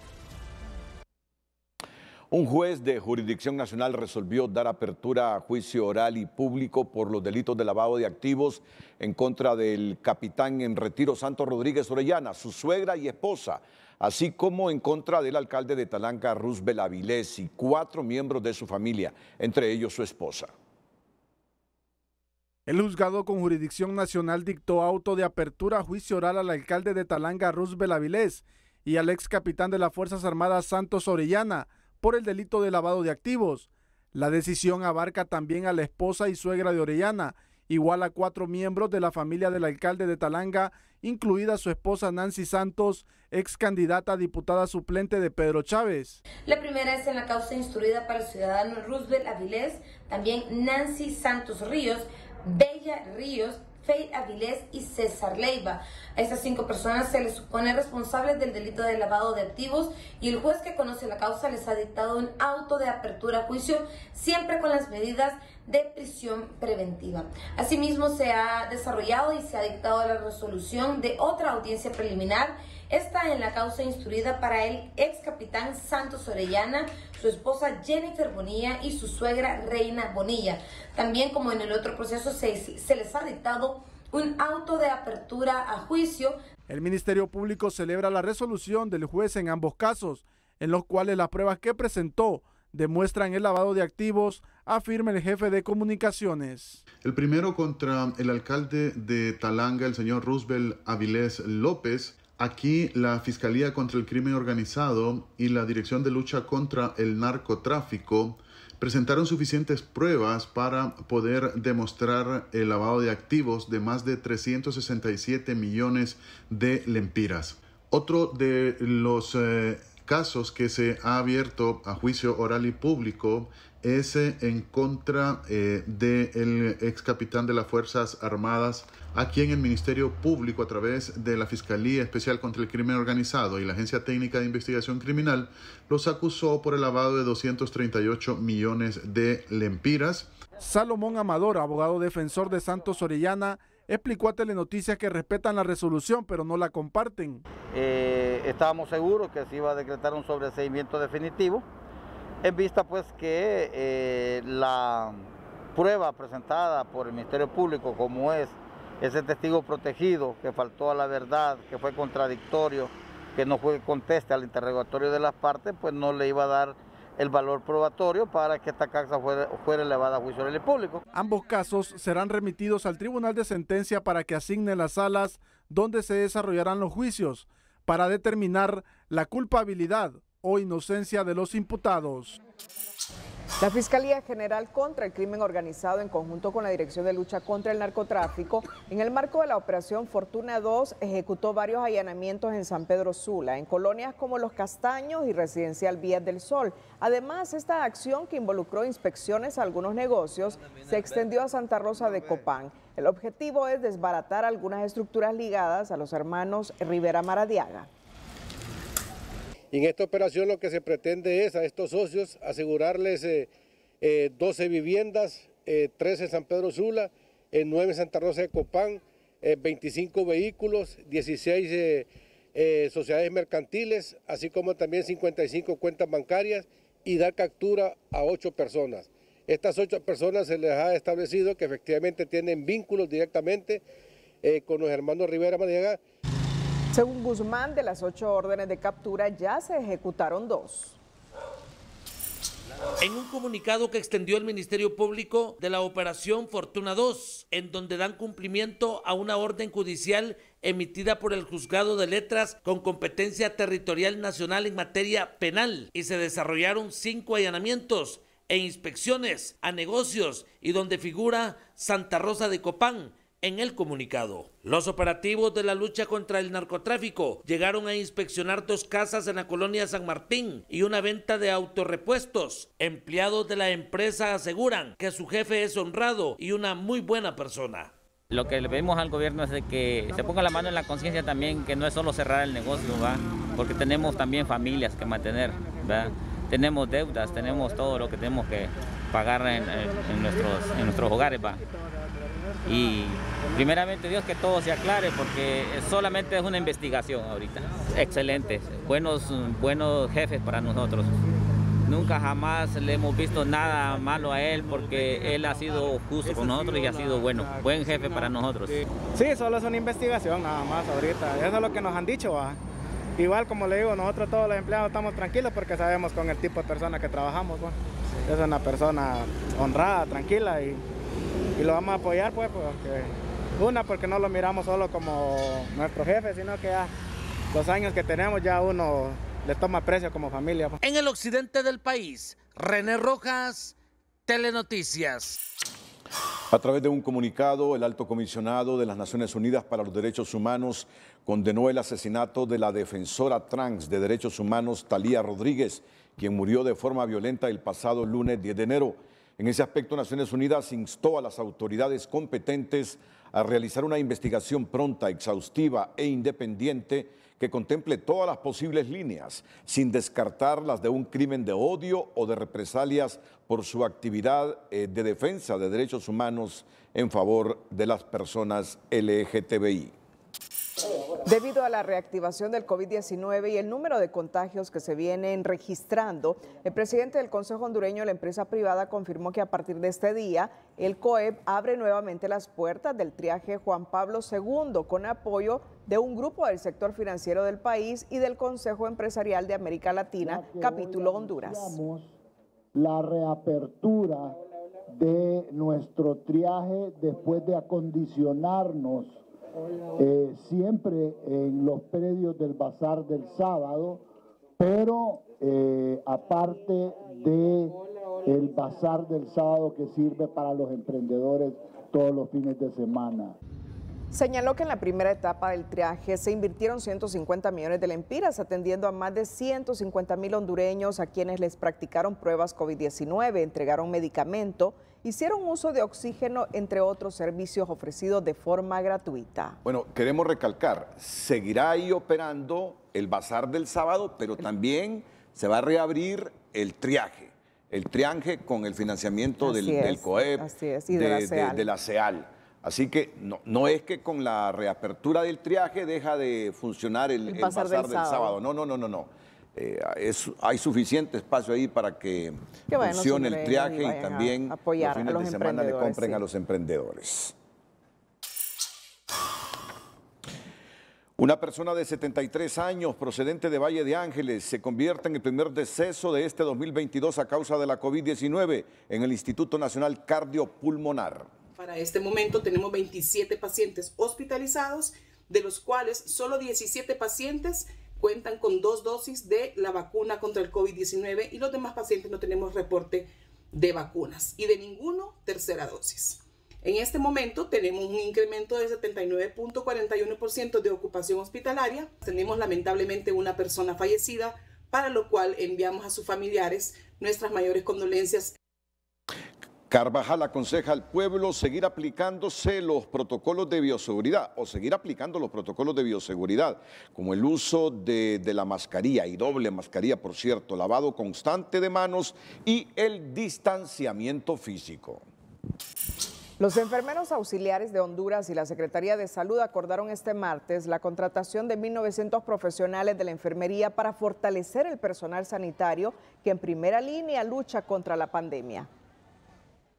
Un juez de jurisdicción nacional resolvió dar apertura a juicio oral y público por los delitos de lavado de activos en contra del capitán en retiro Santos Rodríguez Orellana, su suegra y esposa, así como en contra del alcalde de Talanga, Roosevelt Avilés, y 4 miembros de su familia, entre ellos su esposa. El juzgado con jurisdicción nacional dictó auto de apertura a juicio oral al alcalde de Talanga, Roosevelt Avilés, y al ex capitán de las Fuerzas Armadas, Santos Orellana, por el delito de lavado de activos. La decisión abarca también a la esposa y suegra de Orellana, igual a 4 miembros de la familia del alcalde de Talanga, incluida su esposa Nancy Santos, ex candidata a diputada suplente de Pedro Chávez. La primera es en la causa instruida para el ciudadano Roosevelt Avilés, también Nancy Santos Ríos, Bella Ríos, Faye Avilés y César Leiva. A estas 5 personas se les supone responsables del delito de lavado de activos y el juez que conoce la causa les ha dictado un auto de apertura a juicio, siempre con las medidas de prisión preventiva. Asimismo, se ha desarrollado y se ha dictado la resolución de otra audiencia preliminar, esta en la causa instruida para el ex capitán Santos Orellana, su esposa Jennifer Bonilla y su suegra Reina Bonilla. También, como en el otro proceso, se les ha dictado un auto de apertura a juicio. El Ministerio Público celebra la resolución del juez en ambos casos, en los cuales las pruebas que presentó demuestran el lavado de activos, afirma el jefe de comunicaciones. El primero contra el alcalde de Talanga, el señor Roosevelt Avilés López. Aquí la Fiscalía contra el Crimen Organizado y la Dirección de Lucha contra el Narcotráfico presentaron suficientes pruebas para poder demostrar el lavado de activos de más de 367 millones de lempiras. Otro de los casos que se ha abierto a juicio oral y público es en contra del ex capitán de las Fuerzas Armadas, a quien el Ministerio Público, a través de la Fiscalía Especial contra el Crimen Organizado y la Agencia Técnica de Investigación Criminal, los acusó por el lavado de 238 millones de lempiras. Salomón Amador, abogado defensor de Santos Orellana, explicó a Telenoticias que respetan la resolución, pero no la comparten. Estábamos seguros que se iba a decretar un sobreseimiento definitivo, en vista pues que la prueba presentada por el Ministerio Público, como es ese testigo protegido que faltó a la verdad, que fue contradictorio, que no fue conteste al interrogatorio de las partes, pues no le iba a dar el valor probatorio para que esta causa fuera elevada a juicio oral y público. Ambos casos serán remitidos al Tribunal de Sentencia para que asigne las salas donde se desarrollarán los juicios para determinar la culpabilidad o inocencia de los imputados. La Fiscalía General contra el Crimen Organizado, en conjunto con la Dirección de Lucha contra el Narcotráfico, en el marco de la Operación Fortuna 2, ejecutó varios allanamientos en San Pedro Sula, en colonias como Los Castaños y Residencial Vías del Sol. Además, esta acción, que involucró inspecciones a algunos negocios, se extendió a Santa Rosa de Copán. El objetivo es desbaratar algunas estructuras ligadas a los hermanos Rivera Maradiaga. Y en esta operación lo que se pretende es a estos socios asegurarles 12 viviendas, 13 en San Pedro Sula, 9 en Santa Rosa de Copán, 25 vehículos, 16 sociedades mercantiles, así como también 55 cuentas bancarias, y dar captura a 8 personas. Estas 8 personas se les ha establecido que efectivamente tienen vínculos directamente con los hermanos Rivera Maradiaga. Según Guzmán, de las 8 órdenes de captura ya se ejecutaron 2. En un comunicado que extendió el Ministerio Público de la Operación Fortuna 2, en donde dan cumplimiento a una orden judicial emitida por el Juzgado de Letras con competencia territorial nacional en materia penal, y se desarrollaron 5 allanamientos e inspecciones a negocios y donde figura Santa Rosa de Copán en el comunicado. Los operativos de la lucha contra el narcotráfico llegaron a inspeccionar 2 casas en la colonia San Martín y una venta de autorrepuestos. Empleados de la empresa aseguran que su jefe es honrado y una muy buena persona. Lo que le pedimos al gobierno es de que se ponga la mano en la conciencia también, que no es solo cerrar el negocio, ¿va? Porque tenemos también familias que mantener, ¿va? Tenemos deudas, tenemos todo lo que tenemos que pagar en nuestros hogares, ¿va? Y primeramente Dios que todo se aclare, porque solamente es una investigación ahorita. Excelentes, buenos jefes para nosotros. Nunca jamás le hemos visto nada malo a él, porque él ha sido justo con nosotros y ha sido buen jefe para nosotros. Sí, solo es una investigación nada más ahorita, eso es lo que nos han dicho, ¿va? Igual como le digo, nosotros todos los empleados estamos tranquilos porque sabemos con el tipo de persona que trabajamos, ¿va? Es una persona honrada, tranquila y lo vamos a apoyar, pues, porque no lo miramos solo como nuestro jefe, sino que ya los años que tenemos ya uno le toma aprecio como familia. En el occidente del país, René Rojas, Telenoticias. A través de un comunicado, el Alto Comisionado de las Naciones Unidas para los Derechos Humanos condenó el asesinato de la defensora trans de derechos humanos Talía Rodríguez, quien murió de forma violenta el pasado lunes 10 de enero. En ese aspecto, Naciones Unidas instó a las autoridades competentes a realizar una investigación pronta, exhaustiva e independiente que contemple todas las posibles líneas, sin descartar las de un crimen de odio o de represalias por su actividad de defensa de derechos humanos en favor de las personas LGTBI. Debido a la reactivación del COVID-19 y el número de contagios que se vienen registrando, el presidente del Consejo Hondureño de la Empresa Privada confirmó que a partir de este día, el COEP abre nuevamente las puertas del triaje Juan Pablo II con apoyo de un grupo del sector financiero del país y del Consejo Empresarial de América Latina, capítulo Honduras. La reapertura de nuestro triaje después de acondicionarnos siempre en los predios del Bazar del Sábado, pero aparte de el Bazar del Sábado que sirve para los emprendedores todos los fines de semana. Señaló que en la primera etapa del triaje se invirtieron 150 millones de lempiras atendiendo a más de 150,000 hondureños a quienes les practicaron pruebas COVID-19, entregaron medicamento, hicieron uso de oxígeno, entre otros servicios ofrecidos de forma gratuita. Bueno, queremos recalcar, seguirá ahí operando el Bazar del Sábado, pero también se va a reabrir el triaje con el financiamiento del COEP y de la CEAL. Así que no es que con la reapertura del triaje deja de funcionar el Bazar del Sábado. No. Hay suficiente espacio ahí para que funcione el triaje y también los fines de semana le compren a los emprendedores. Una persona de 73 años procedente de Valle de Ángeles se convierte en el primer deceso de este 2022 a causa de la COVID-19 en el Instituto Nacional Cardiopulmonar. Para este momento tenemos 27 pacientes hospitalizados, de los cuales solo 17 pacientes cuentan con 2 dosis de la vacuna contra el COVID-19 y los demás pacientes no tenemos reporte de vacunas y de ninguno tercera dosis. En este momento tenemos un incremento de 79.41% de ocupación hospitalaria. Tenemos lamentablemente una persona fallecida, para lo cual enviamos a sus familiares nuestras mayores condolencias. Carvajal aconseja al pueblo seguir aplicándose los protocolos de bioseguridad como el uso de la mascarilla y doble mascarilla, por cierto, lavado constante de manos y el distanciamiento físico. Los enfermeros auxiliares de Honduras y la Secretaría de Salud acordaron este martes la contratación de 1.900 profesionales de la enfermería para fortalecer el personal sanitario que en primera línea lucha contra la pandemia.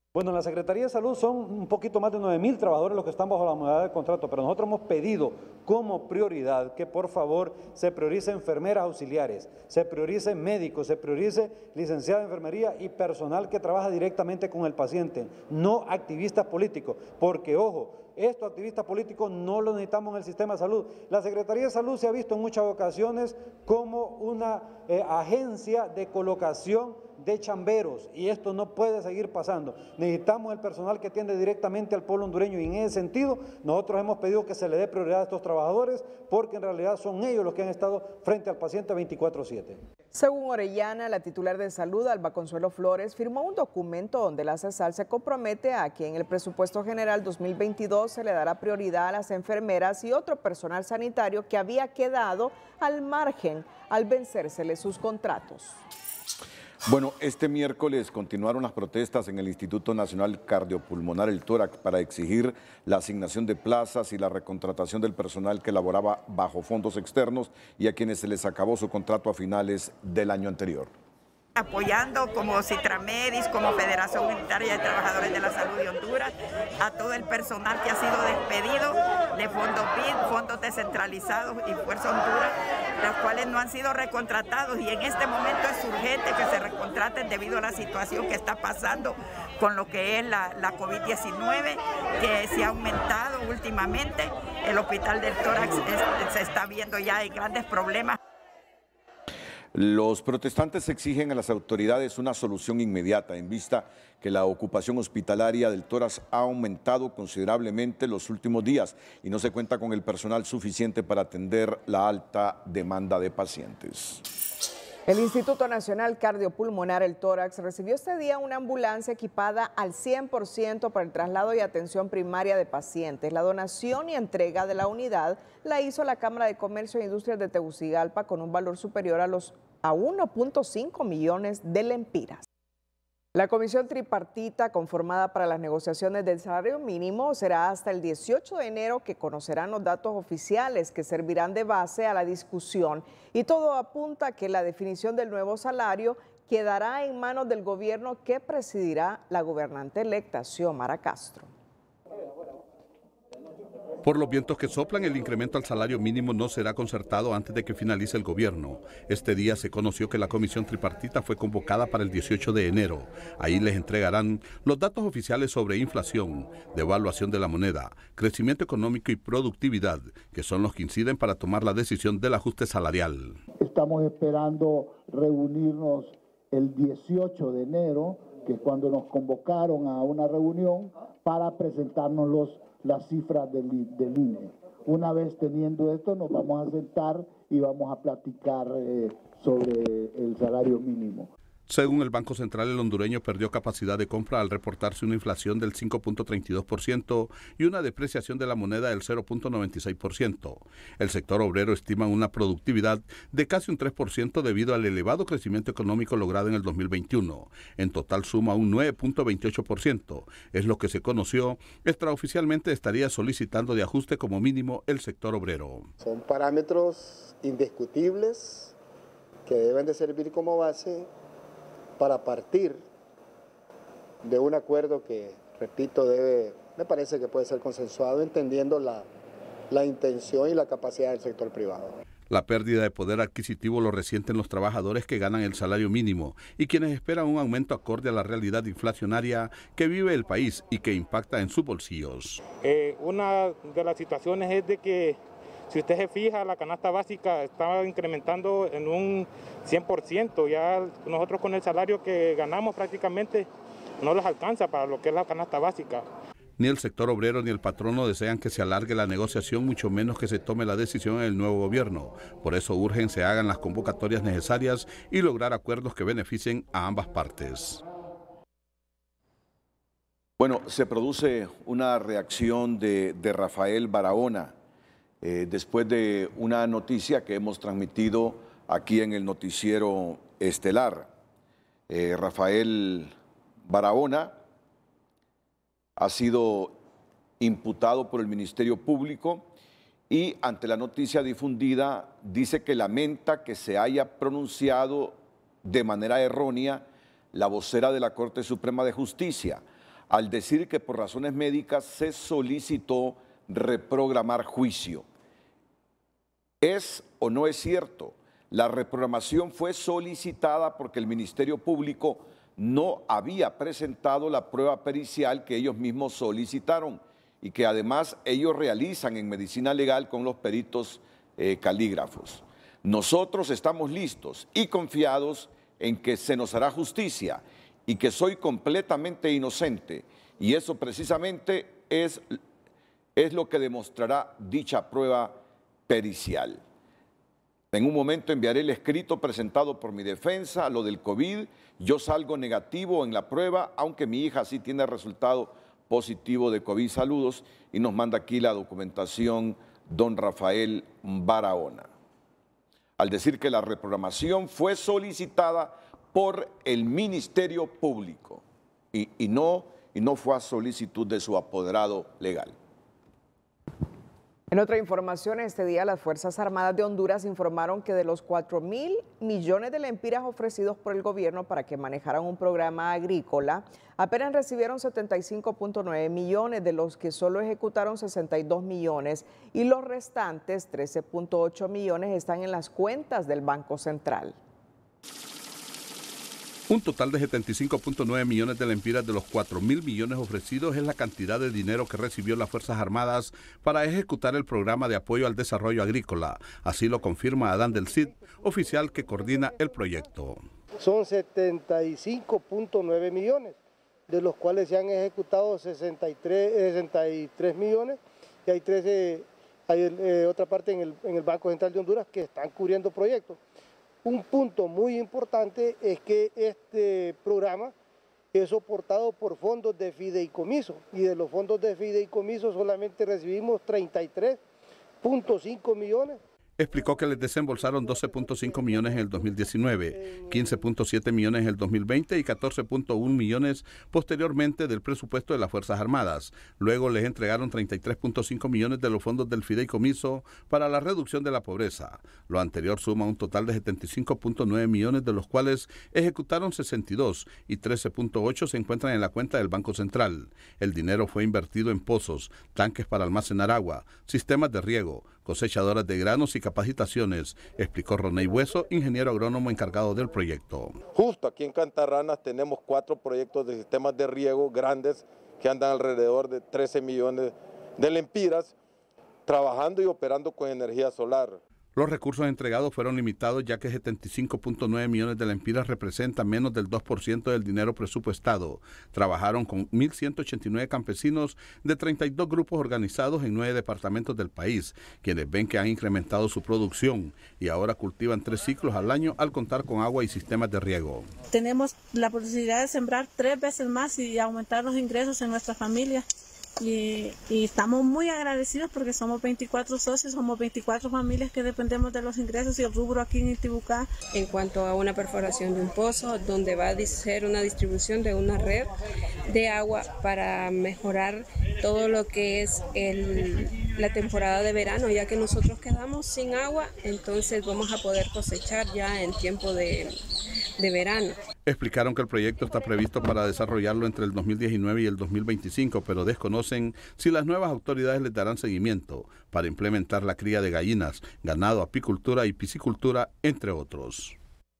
Bueno, en la Secretaría de Salud son un poquito más de 9.000 trabajadores los que están bajo la modalidad de contrato, pero nosotros hemos pedido como prioridad que por favor se priorice enfermeras auxiliares, se priorice médicos, se priorice licenciados de enfermería y personal que trabaja directamente con el paciente, no activistas políticos, porque ojo, estos activistas políticos no los necesitamos en el sistema de salud. La Secretaría de Salud se ha visto en muchas ocasiones como una agencia de colocación de chamberos y esto no puede seguir pasando. Necesitamos el personal que atiende directamente al pueblo hondureño y en ese sentido nosotros hemos pedido que se le dé prioridad a estos trabajadores porque en realidad son ellos los que han estado frente al paciente 24/7. Según Orellana, la titular de Salud, Alba Consuelo Flores, firmó un documento donde la CESAL se compromete a que en el presupuesto general 2022 se le dará prioridad a las enfermeras y otro personal sanitario que había quedado al margen al vencérsele sus contratos. Bueno, este miércoles continuaron las protestas en el Instituto Nacional Cardiopulmonar, el tórax, para exigir la asignación de plazas y la recontratación del personal que laboraba bajo fondos externos y a quienes se les acabó su contrato a finales del año anterior. Apoyando como Citramedis, como Federación Unitaria de Trabajadores de la Salud de Honduras, a todo el personal que ha sido despedido de fondos BID, fondos descentralizados y Fuerza Honduras, los cuales no han sido recontratados y en este momento es urgente que se recontraten debido a la situación que está pasando con lo que es la COVID-19, que se ha aumentado últimamente. El hospital del tórax se está viendo ya en grandes problemas. Los protestantes exigen a las autoridades una solución inmediata en vista que la ocupación hospitalaria del tórax ha aumentado considerablemente los últimos días y no se cuenta con el personal suficiente para atender la alta demanda de pacientes. El Instituto Nacional Cardiopulmonar, el tórax, recibió este día una ambulancia equipada al 100% para el traslado y atención primaria de pacientes. La donación y entrega de la unidad la hizo la Cámara de Comercio e Industrias de Tegucigalpa con un valor superior a 1.5 millones de lempiras. La comisión tripartita conformada para las negociaciones del salario mínimo será hasta el 18 de enero que conocerán los datos oficiales que servirán de base a la discusión y todo apunta a que la definición del nuevo salario quedará en manos del gobierno que presidirá la gobernante electa, Xiomara Castro. Por los vientos que soplan, el incremento al salario mínimo no será concertado antes de que finalice el gobierno. Este día se conoció que la comisión tripartita fue convocada para el 18 de enero. Ahí les entregarán los datos oficiales sobre inflación, devaluación de la moneda, crecimiento económico y productividad, que son los que inciden para tomar la decisión del ajuste salarial. Estamos esperando reunirnos el 18 de enero, que es cuando nos convocaron a una reunión para presentarnos las cifras del INE. Una vez teniendo esto, nos vamos a sentar y vamos a platicar sobre el salario mínimo. Según el Banco Central, el hondureño perdió capacidad de compra al reportarse una inflación del 5.32% y una depreciación de la moneda del 0.96%. El sector obrero estima una productividad de casi un 3% debido al elevado crecimiento económico logrado en el 2021. En total suma un 9.28%. Es lo que se conoció. Extraoficialmente estaría solicitando de ajuste como mínimo el sector obrero. Son parámetros indiscutibles que deben de servir como base para partir de un acuerdo que, repito, me parece que puede ser consensuado entendiendo la intención y la capacidad del sector privado. La pérdida de poder adquisitivo lo resienten los trabajadores que ganan el salario mínimo y quienes esperan un aumento acorde a la realidad inflacionaria que vive el país y que impacta en sus bolsillos. Una de las situaciones es de que si usted se fija, la canasta básica está incrementando en un 100%. Ya nosotros con el salario que ganamos prácticamente no les alcanza para lo que es la canasta básica. Ni el sector obrero ni el patrono desean que se alargue la negociación, mucho menos que se tome la decisión en el nuevo gobierno. Por eso urgen se hagan las convocatorias necesarias y lograr acuerdos que beneficien a ambas partes. Bueno, se produce una reacción de Rafael Barahona después de una noticia que hemos transmitido aquí en el noticiero estelar. Rafael Barahona ha sido imputado por el Ministerio Público y ante la noticia difundida dice que lamenta que se haya pronunciado de manera errónea la vocera de la Corte Suprema de Justicia. al decir que por razones médicas se solicitó reprogramar juicio. ¿Es o no es cierto? La reprogramación fue solicitada porque el Ministerio Público no había presentado la prueba pericial que ellos mismos solicitaron y que además ellos realizan en medicina legal con los peritos calígrafos. Nosotros estamos listos y confiados en que se nos hará justicia y que soy completamente inocente, y eso precisamente es lo que demostrará dicha prueba pericial. En un momento enviaré el escrito presentado por mi defensa, lo del COVID. Yo salgo negativo en la prueba, aunque mi hija sí tiene resultado positivo de COVID. Saludos, y nos manda aquí la documentación don Rafael Barahona. Al decir que la reprogramación fue solicitada por el Ministerio Público y no fue a solicitud de su apoderado legal. En otra información, este día las Fuerzas Armadas de Honduras informaron que de los 4.000 millones de lempiras ofrecidos por el gobierno para que manejaran un programa agrícola, apenas recibieron 75.9 millones, de los que solo ejecutaron 62 millones y los restantes, 13.8 millones, están en las cuentas del Banco Central. Un total de 75.9 millones de lempiras de los 4.000 millones ofrecidos es la cantidad de dinero que recibió las Fuerzas Armadas para ejecutar el programa de apoyo al desarrollo agrícola. Así lo confirma Adán del Cid, oficial que coordina el proyecto. Son 75.9 millones, de los cuales se han ejecutado 63 millones y hay otra parte en el Banco Central de Honduras que están cubriendo proyectos. Un punto muy importante es que este programa es soportado por fondos de fideicomiso y de los fondos de fideicomiso solamente recibimos 33.5 millones. Explicó que les desembolsaron 12.5 millones en el 2019, 15.7 millones en el 2020 y 14.1 millones posteriormente del presupuesto de las Fuerzas Armadas. Luego les entregaron 33.5 millones de los fondos del fideicomiso para la reducción de la pobreza. Lo anterior suma un total de 75.9 millones, de los cuales ejecutaron 62 y 13.8 se encuentran en la cuenta del Banco Central. El dinero fue invertido en pozos, tanques para almacenar agua, sistemas de riego, cosechadoras de granos y capacitaciones, explicó Roney Hueso, ingeniero agrónomo encargado del proyecto. Justo aquí en Cantarranas tenemos 4 proyectos de sistemas de riego grandes que andan alrededor de 13 millones de lempiras, trabajando y operando con energía solar. Los recursos entregados fueron limitados, ya que 75.9 millones de lempiras representan menos del 2% del dinero presupuestado. Trabajaron con 1.189 campesinos de 32 grupos organizados en 9 departamentos del país, quienes ven que han incrementado su producción y ahora cultivan 3 ciclos al año al contar con agua y sistemas de riego. Tenemos la posibilidad de sembrar 3 veces más y aumentar los ingresos en nuestra familia. Y estamos muy agradecidos porque somos 24 socios, somos 24 familias que dependemos de los ingresos y el rubro aquí en Intibucá. En cuanto a una perforación de un pozo, donde va a ser una distribución de una red de agua para mejorar todo lo que es la temporada de verano, ya que nosotros quedamos sin agua, entonces vamos a poder cosechar ya en tiempo de verano. Explicaron que el proyecto está previsto para desarrollarlo entre el 2019 y el 2025, pero desconocen si las nuevas autoridades les darán seguimiento para implementar la cría de gallinas, ganado, apicultura y piscicultura, entre otros.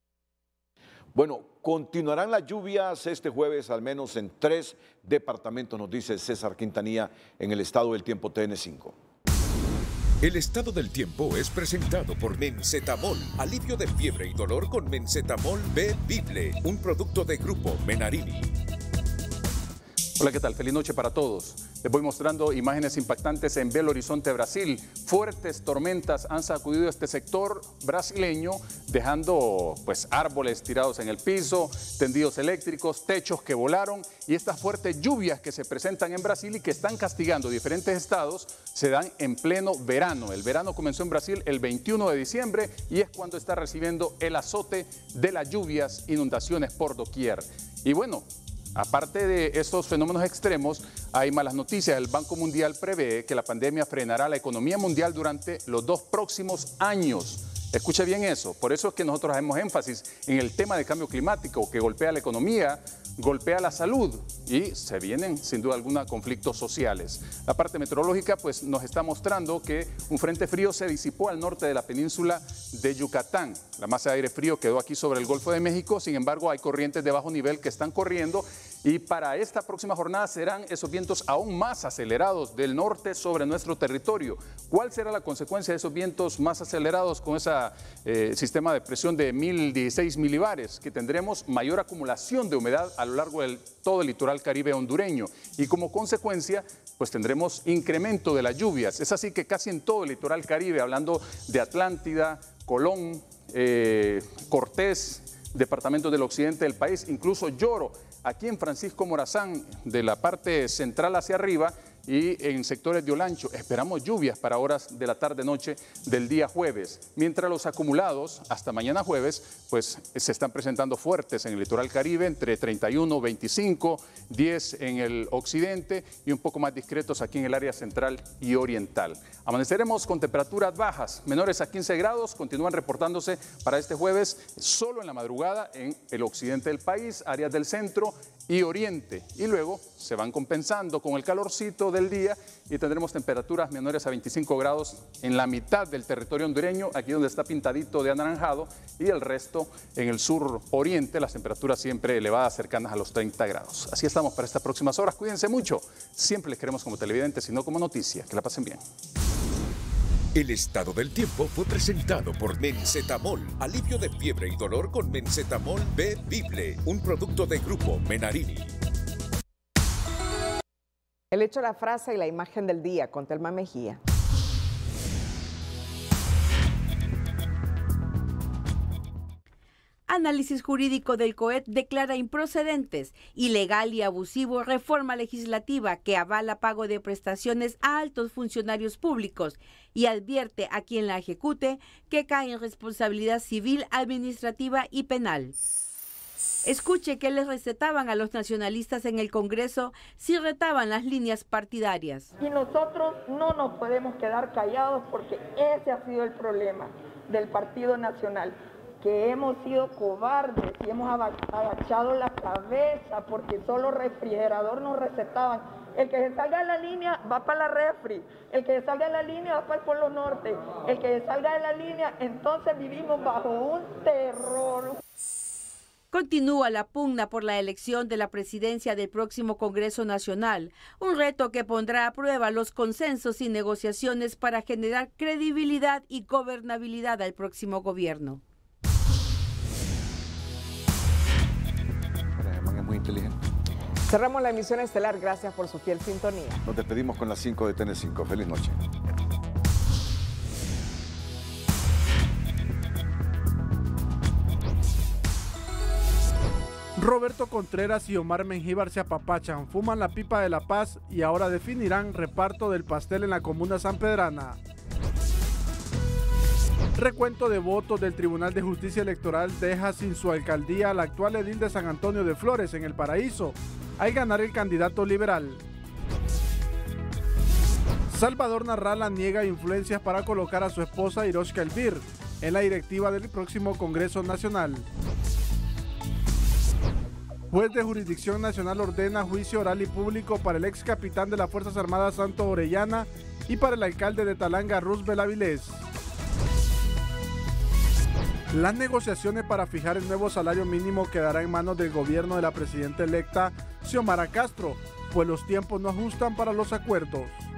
Bueno, continuarán las lluvias este jueves, al menos en 3 departamentos, nos dice César Quintanilla en el estado del tiempo TN5. El estado del tiempo es presentado por Mencetamol, alivio de fiebre y dolor con Mencetamol bebible, un producto de Grupo Menarini. Hola, ¿qué tal? Feliz noche para todos. Les voy mostrando imágenes impactantes en Belo Horizonte, Brasil. Fuertes tormentas han sacudido este sector brasileño, dejando árboles tirados en el piso, tendidos eléctricos, techos que volaron, y estas fuertes lluvias que se presentan en Brasil y que están castigando diferentes estados se dan en pleno verano. El verano comenzó en Brasil el 21 de diciembre y es cuando está recibiendo el azote de las lluvias, inundaciones por doquier. Y bueno, aparte de estos fenómenos extremos, hay malas noticias. El Banco Mundial prevé que la pandemia frenará la economía mundial durante los 2 próximos años. Escuche bien eso. Por eso es que nosotros hacemos énfasis en el tema del cambio climático que golpea la economía golpea la salud y se vienen sin duda alguna conflictos sociales. La parte meteorológica pues nos está mostrando que un frente frío se disipó al norte de la península de Yucatán. La masa de aire frío quedó aquí sobre el Golfo de México, sin embargo hay corrientes de bajo nivel que están corriendo y para esta próxima jornada serán esos vientos aún más acelerados del norte sobre nuestro territorio. ¿Cuál será la consecuencia de esos vientos más acelerados con ese sistema de presión de 1016 milibares? Que tendremos mayor acumulación de humedad a lo largo de todo el litoral caribe hondureño y como consecuencia pues tendremos incremento de las lluvias. Es así que casi en todo el litoral caribe, hablando de Atlántida, Colón, Cortés, departamentos del occidente del país, incluso Lloro, aquí en Francisco Morazán, de la parte central hacia arriba y en sectores de Olancho, esperamos lluvias para horas de la tarde-noche del día jueves, mientras los acumulados hasta mañana jueves pues se están presentando fuertes en el litoral caribe, entre 31, 25, 10 en el occidente y un poco más discretos aquí en el área central y oriental. Amaneceremos con temperaturas bajas, menores a 15 grados, continúan reportándose para este jueves solo en la madrugada en el occidente del país, áreas del centro y oriente, y luego se van compensando con el calorcito del día y tendremos temperaturas menores a 25 grados en la mitad del territorio hondureño, aquí donde está pintadito de anaranjado, y el resto en el sur oriente, las temperaturas siempre elevadas, cercanas a los 30 grados. Así estamos para estas próximas horas, cuídense mucho, siempre les queremos como televidentes y no como noticia, que la pasen bien. El estado del tiempo fue presentado por Mencetamol, alivio de fiebre y dolor con Mencetamol B-Vible, un producto de Grupo Menarini. El hecho, la frase y la imagen del día con Telma Mejía. Análisis jurídico del COET declara improcedentes, ilegal y abusivo reforma legislativa que avala pago de prestaciones a altos funcionarios públicos y advierte a quien la ejecute que cae en responsabilidad civil, administrativa y penal. Escuche qué les recetaban a los nacionalistas en el Congreso si retaban las líneas partidarias. Y nosotros no nos podemos quedar callados porque ese ha sido el problema del Partido Nacional, que hemos sido cobardes y hemos agachado la cabeza porque solo refrigerador nos recetaban. El que se salga de la línea va para la refri, el que se salga de la línea va para el Polo Norte, el que se salga de la línea, entonces vivimos bajo un terror. Continúa la pugna por la elección de la presidencia del próximo Congreso Nacional, un reto que pondrá a prueba los consensos y negociaciones para generar credibilidad y gobernabilidad al próximo gobierno. Es muy inteligente. Cerramos la emisión estelar. Gracias por su fiel sintonía. Nos despedimos con las 5 de TN5. Feliz noche. Roberto Contreras y Omar Mengíbar se apapachan, fuman la pipa de la paz y ahora definirán reparto del pastel en la comuna sanpedrana. Recuento de votos del Tribunal de Justicia Electoral deja sin su alcaldía al actual edil de San Antonio de Flores en El Paraíso, al ganar el candidato liberal. Salvador Narrala niega influencias para colocar a su esposa Iroshka Elvir en la directiva del próximo Congreso Nacional. Juez de Jurisdicción Nacional ordena juicio oral y público para el ex capitán de las Fuerzas Armadas Santos Orellana y para el alcalde de Talanga Roosevelt Avilés. Las negociaciones para fijar el nuevo salario mínimo quedará en manos del gobierno de la presidenta electa Xiomara Castro, pues los tiempos no ajustan para los acuerdos.